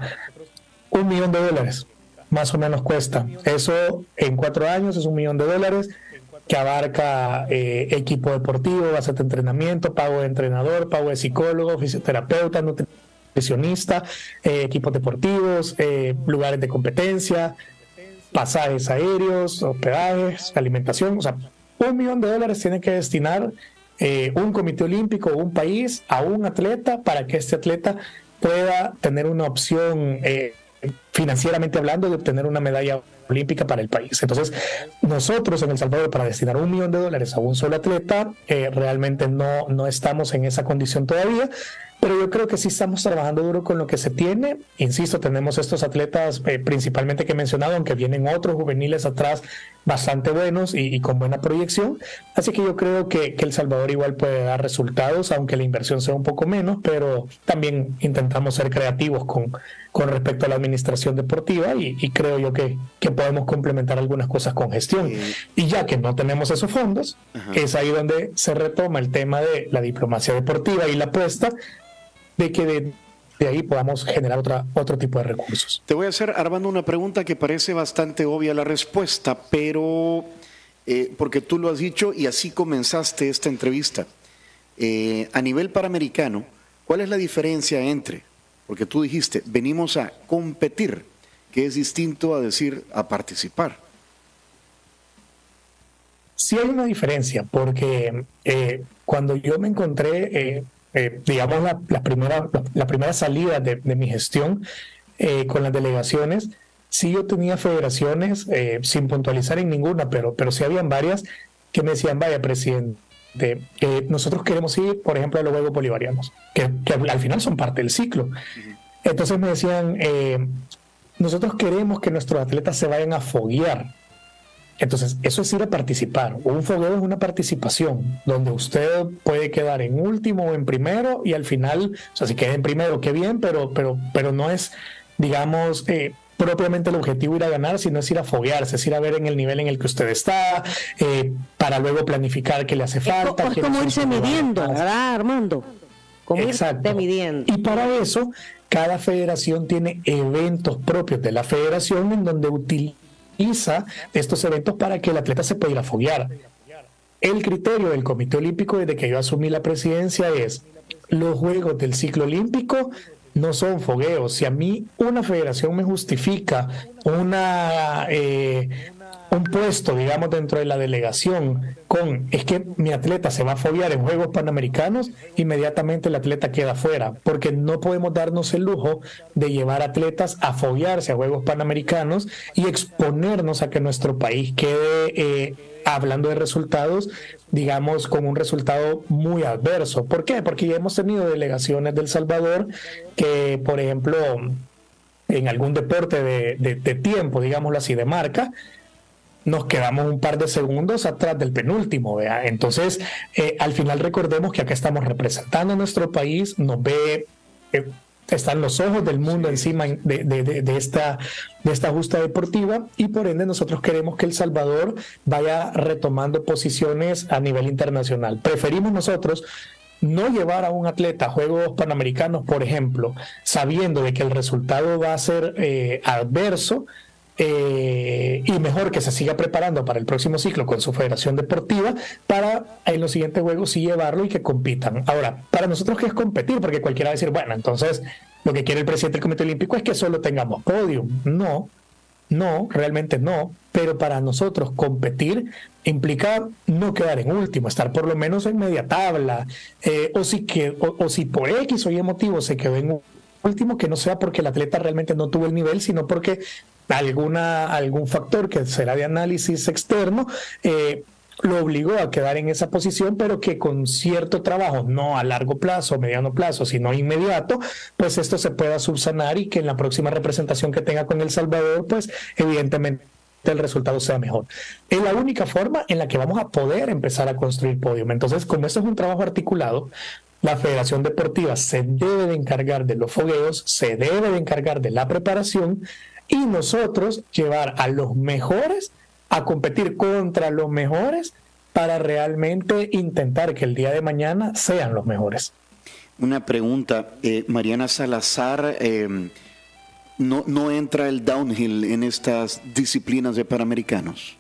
S4: Un millón de dólares. Más o menos cuesta. Eso en cuatro años es un millón de dólares que abarca eh, equipo deportivo, base de entrenamiento, pago de entrenador, pago de psicólogo, fisioterapeuta, nutricionista, eh, equipos deportivos, eh, lugares de competencia, pasajes aéreos, hospedajes, alimentación. O sea, un millón de dólares tiene que destinar eh, un comité olímpico o un país a un atleta para que este atleta pueda tener una opción eh, financieramente hablando de obtener una medalla olímpica para el país. Entonces, nosotros en El Salvador, para destinar un millón de dólares a un solo atleta, eh, realmente no, no estamos en esa condición todavía, pero yo creo que sí estamos trabajando duro con lo que se tiene. Insisto, tenemos estos atletas eh, principalmente que he mencionado, aunque vienen otros juveniles atrás bastante buenos y, y con buena proyección, así que yo creo que, que El Salvador igual puede dar resultados, aunque la inversión sea un poco menos, pero también intentamos ser creativos con, con respecto a la administración deportiva y, y creo yo que, que podemos complementar algunas cosas con gestión. Sí. Y ya que no tenemos esos fondos, Ajá. es ahí donde se retoma el tema de la diplomacia deportiva y la apuesta de que de, de ahí podamos generar otra, otro tipo de recursos.
S2: Te voy a hacer, Armando, una pregunta que parece bastante obvia la respuesta, pero eh, porque tú lo has dicho y así comenzaste esta entrevista. Eh, a nivel panamericano, ¿cuál es la diferencia entre, porque tú dijiste, venimos a competir, que es distinto a decir a participar?
S4: Sí hay una diferencia, porque eh, cuando yo me encontré... Eh, Eh, digamos, la, la, primera, la, la primera salida de, de mi gestión eh, con las delegaciones, sí yo tenía federaciones, eh, sin puntualizar en ninguna, pero, pero sí habían varias que me decían, vaya, presidente, eh, nosotros queremos ir, por ejemplo, a los Juegos Bolivarianos, que, que al final son parte del ciclo. Entonces me decían, eh, nosotros queremos que nuestros atletas se vayan a foguear. Entonces, eso es ir a participar. Un fogueo es una participación, donde usted puede quedar en último o en primero, y al final, o sea, si queda en primero, qué bien, pero, pero, pero no es, digamos, eh, propiamente el objetivo ir a ganar, sino es ir a foguearse, es ir a ver en el nivel en el que usted está, eh, para luego planificar qué le hace falta.
S3: Es como irse midiendo, ¿verdad, Armando? Como
S4: Exacto.
S3: irse midiendo.
S4: Y para eso, cada federación tiene eventos propios de la federación en donde utiliza estos eventos para que el atleta se pueda ir a foguear. El criterio del Comité Olímpico desde que yo asumí la presidencia es: los Juegos del Ciclo Olímpico no son fogueos. Si a mí una federación me justifica una, eh, un puesto, digamos, dentro de la delegación con, es que mi atleta se va a foguear en Juegos Panamericanos, inmediatamente el atleta queda fuera, porque no podemos darnos el lujo de llevar atletas a foguearse a Juegos Panamericanos y exponernos a que nuestro país quede, eh, hablando de resultados, digamos, con un resultado muy adverso. ¿Por qué? Porque ya hemos tenido delegaciones de El Salvador que, por ejemplo, en algún deporte de, de, de tiempo, digámoslo así, de marca, nos quedamos un par de segundos atrás del penúltimo, ¿vea? Entonces, eh, al final recordemos que acá estamos representando a nuestro país, nos ve, eh, están los ojos del mundo encima de, de, de, de, esta, de esta justa deportiva, y por ende nosotros queremos que El Salvador vaya retomando posiciones a nivel internacional. Preferimos nosotros no llevar a un atleta a Juegos Panamericanos, por ejemplo, sabiendo de que el resultado va a ser eh, adverso, Eh, y mejor que se siga preparando para el próximo ciclo con su federación deportiva para en los siguientes juegos sí llevarlo y que compitan. Ahora, para nosotros, ¿qué es competir? Porque cualquiera va a decir, bueno, entonces lo que quiere el presidente del Comité Olímpico es que solo tengamos podium. No, no, realmente no, pero para nosotros competir implica no quedar en último, estar por lo menos en media tabla, eh, o, si que, o, o si por X o Y motivo se quedó en último, que no sea porque el atleta realmente no tuvo el nivel, sino porque alguna algún factor que será de análisis externo eh, lo obligó a quedar en esa posición, pero que con cierto trabajo, no a largo plazo, mediano plazo, sino inmediato, pues esto se pueda subsanar y que en la próxima representación que tenga con El Salvador, pues evidentemente el resultado sea mejor. Es la única forma en la que vamos a poder empezar a construir podium. Entonces, como esto es un trabajo articulado, la Federación Deportiva se debe de encargar de los fogueos, se debe de encargar de la preparación, y nosotros llevar a los mejores a competir contra los mejores para realmente intentar que el día de mañana sean los mejores.
S2: Una pregunta, eh, Mariana Salazar, eh, ¿no, ¿no entra el downhill en estas disciplinas de Panamericanos?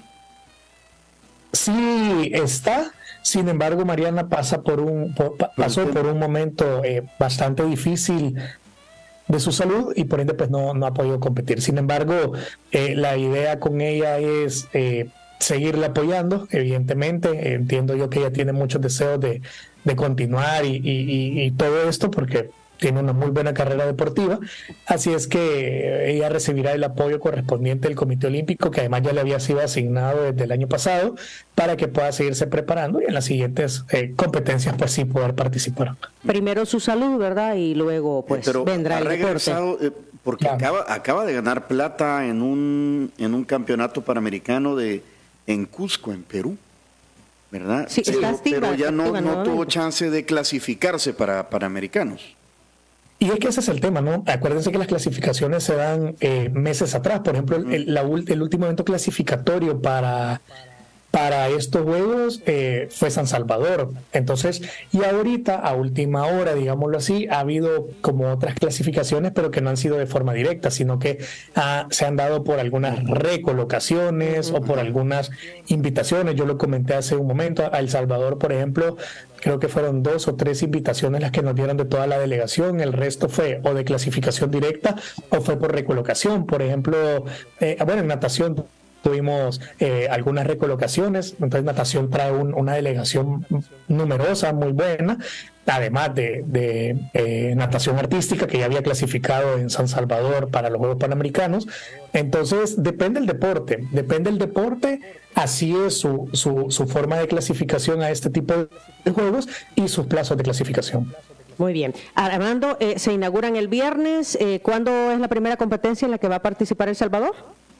S4: Sí, está. Sin embargo, Mariana pasa por un, por, pasó por un momento eh, bastante difícil de su salud y por ende pues no, no ha podido competir. Sin embargo, eh, la idea con ella es eh, seguirla apoyando, evidentemente. Entiendo yo que ella tiene muchos deseos de, de continuar y, y, y todo esto porque tiene una muy buena carrera deportiva, así es que ella recibirá el apoyo correspondiente del Comité Olímpico, que además ya le había sido asignado desde el año pasado, para que pueda seguirse preparando y en las siguientes eh, competencias pues sí poder participar.
S3: Primero su salud, ¿verdad? Y luego pues
S2: Pero
S3: vendrá
S2: el deporte. Eh, porque claro. acaba, acaba de ganar plata en un, en un campeonato panamericano de, en Cusco, en Perú, ¿verdad?
S3: Sí,
S2: pero,
S3: activa,
S2: pero ya no, no tuvo
S3: nuevamente.
S2: chance de clasificarse para Panamericanos.
S4: Y es que ese es el tema, ¿no? Acuérdense que las clasificaciones se dan eh, meses atrás. Por ejemplo, el, el, la, el último evento clasificatorio para, para estos Juegos eh, fue San Salvador. Entonces, y ahorita, a última hora, digámoslo así, ha habido como otras clasificaciones, pero que no han sido de forma directa, sino que ah, se han dado por algunas recolocaciones o por algunas invitaciones. Yo lo comenté hace un momento, a El Salvador, por ejemplo, creo que fueron dos o tres invitaciones las que nos dieron de toda la delegación. El resto fue o de clasificación directa o fue por recolocación. Por ejemplo, eh, bueno, en natación tuvimos eh, algunas recolocaciones. Entonces natación trae un, una delegación numerosa, muy buena, además de, de eh, natación artística, que ya había clasificado en San Salvador para los Juegos Panamericanos. Entonces depende del deporte, depende del deporte, así es su, su, su forma de clasificación a este tipo de juegos y sus plazos de clasificación.
S3: Muy bien. Armando, eh, se inauguran el viernes. Eh, ¿Cuándo es la primera competencia en la que va a participar El Salvador?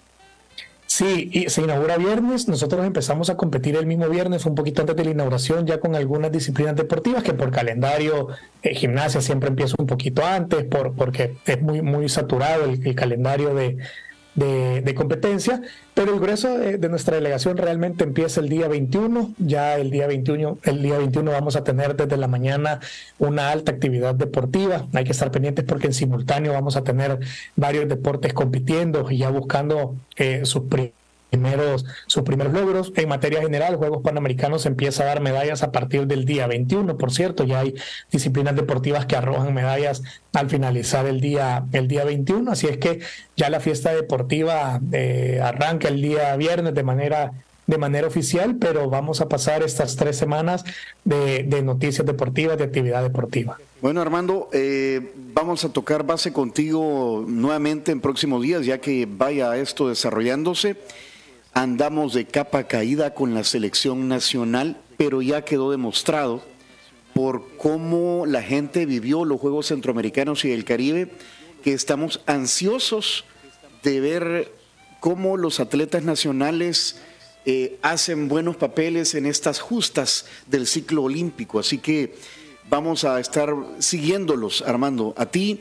S4: Sí, y se inaugura viernes. Nosotros empezamos a competir el mismo viernes, un poquito antes de la inauguración, ya con algunas disciplinas deportivas que por calendario, eh, gimnasia siempre empieza un poquito antes, por, porque es muy, muy saturado el, el calendario de, de, de competencia, pero el grueso de, de nuestra delegación realmente empieza el día veintiuno. Ya el día veintiuno, el día veintiuno vamos a tener desde la mañana una alta actividad deportiva. Hay que estar pendientes porque en simultáneo vamos a tener varios deportes compitiendo y ya buscando eh, sus primeros, sus primeros logros. En materia general, Juegos Panamericanos empieza a dar medallas a partir del día veintiuno, por cierto, ya hay disciplinas deportivas que arrojan medallas al finalizar el día, el día veintiuno, así es que ya la fiesta deportiva eh, arranca el día viernes de manera de manera oficial, pero vamos a pasar estas tres semanas de, de noticias deportivas, de actividad deportiva.
S2: Bueno, Armando, eh, vamos a tocar base contigo nuevamente en próximos días, ya que vaya esto desarrollándose. Andamos de capa caída con la selección nacional, pero ya quedó demostrado por cómo la gente vivió los Juegos Centroamericanos y del Caribe, que estamos ansiosos de ver cómo los atletas nacionales Eh, hacen buenos papeles en estas justas del ciclo olímpico, así que vamos a estar siguiéndolos, Armando, a ti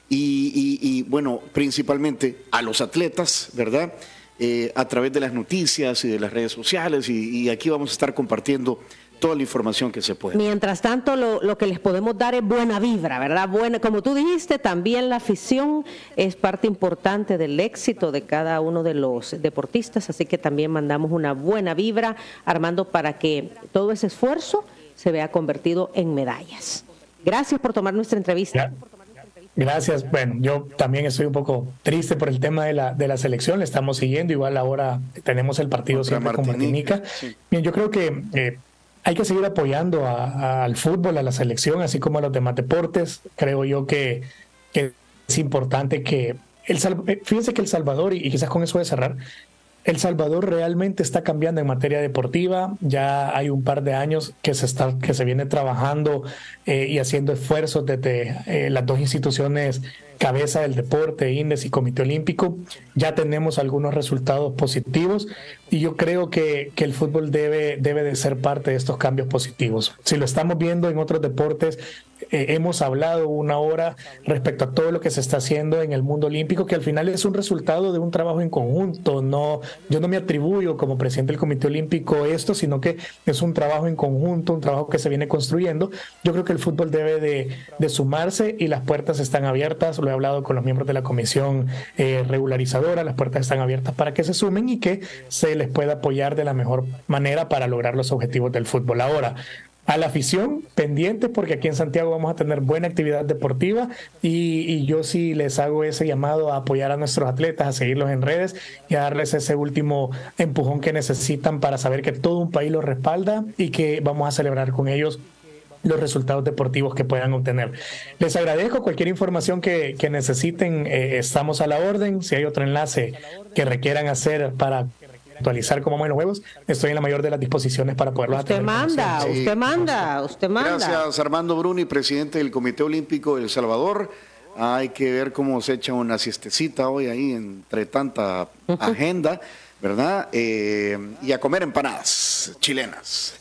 S2: y, y, y bueno, principalmente a los atletas, ¿verdad? Eh, a través de las noticias y de las redes sociales y, y aquí vamos a estar compartiendo toda la información que se puede.
S3: Mientras tanto, lo, lo que les podemos dar es buena vibra, ¿verdad? Buena, como tú dijiste, también la afición es parte importante del éxito de cada uno de los deportistas, así que también mandamos una buena vibra, Armando, para que todo ese esfuerzo se vea convertido en medallas. Gracias por tomar nuestra entrevista.
S4: Gracias. Bueno, yo también estoy un poco triste por el tema de la, de la selección, le estamos siguiendo, igual ahora tenemos el partido Contra siempre Martinica. con Martinica. Sí. Bien, yo creo que eh, hay que seguir apoyando a, a, al fútbol, a la selección, así como a los demás deportes. Creo yo que, que es importante que... El, fíjense que El Salvador, y, y quizás con eso voy a cerrar, El Salvador realmente está cambiando en materia deportiva. Ya hay un par de años que se, está, que se viene trabajando eh, y haciendo esfuerzos desde eh, las dos instituciones cabeza del deporte, INDES y Comité Olímpico. Ya tenemos algunos resultados positivos y yo creo que, que el fútbol debe, debe de ser parte de estos cambios positivos. Si lo estamos viendo en otros deportes, eh, hemos hablado una hora respecto a todo lo que se está haciendo en el mundo olímpico, que al final es un resultado de un trabajo en conjunto. No, yo no me atribuyo como presidente del Comité Olímpico esto, sino que es un trabajo en conjunto, un trabajo que se viene construyendo. Yo creo que el fútbol debe de, de sumarse y las puertas están abiertas. Lo he hablado con los miembros de la comisión eh, regularizadora, las puertas están abiertas para que se sumen y que se les pueda apoyar de la mejor manera para lograr los objetivos del fútbol. Ahora, a la afición, pendiente, porque aquí en Santiago vamos a tener buena actividad deportiva y, y yo sí les hago ese llamado a apoyar a nuestros atletas, a seguirlos en redes y a darles ese último empujón que necesitan para saber que todo un país los respalda y que vamos a celebrar con ellos los resultados deportivos que puedan obtener. Les agradezco cualquier información que, que necesiten, eh, estamos a la orden. Si hay otro enlace que requieran hacer para actualizar cómo van los juegos, estoy en la mayor de las disposiciones para poderlos
S3: atender. Usted manda, sí, usted manda, usted manda.
S2: Gracias, Armando Bruni, presidente del Comité Olímpico de El Salvador. Hay que ver cómo se echa una siestecita hoy ahí entre tanta uh-huh. agenda, ¿verdad? Eh, y a comer empanadas chilenas.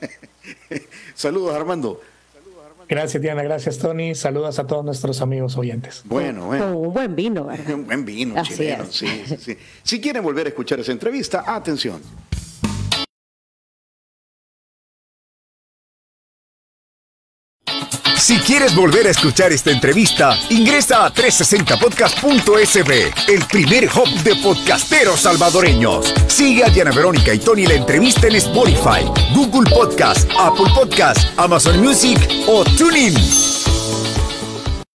S2: Saludos, Armando.
S4: Gracias, Diana. Gracias, Tony. Saludos a todos nuestros amigos oyentes.
S2: Bueno, bueno.
S3: Con un buen vino, ¿verdad?
S2: Un buen vino Así chileno, sí, sí, sí. Si quieren volver a escuchar esa entrevista, atención.
S1: Si quieres volver a escuchar esta entrevista, ingresa a trescientos sesenta podcast punto s b, el primer hub de podcasteros salvadoreños. Sigue a Diana Verónica y Tony la entrevista en Spotify, Google Podcast, Apple Podcast, Amazon Music o TuneIn.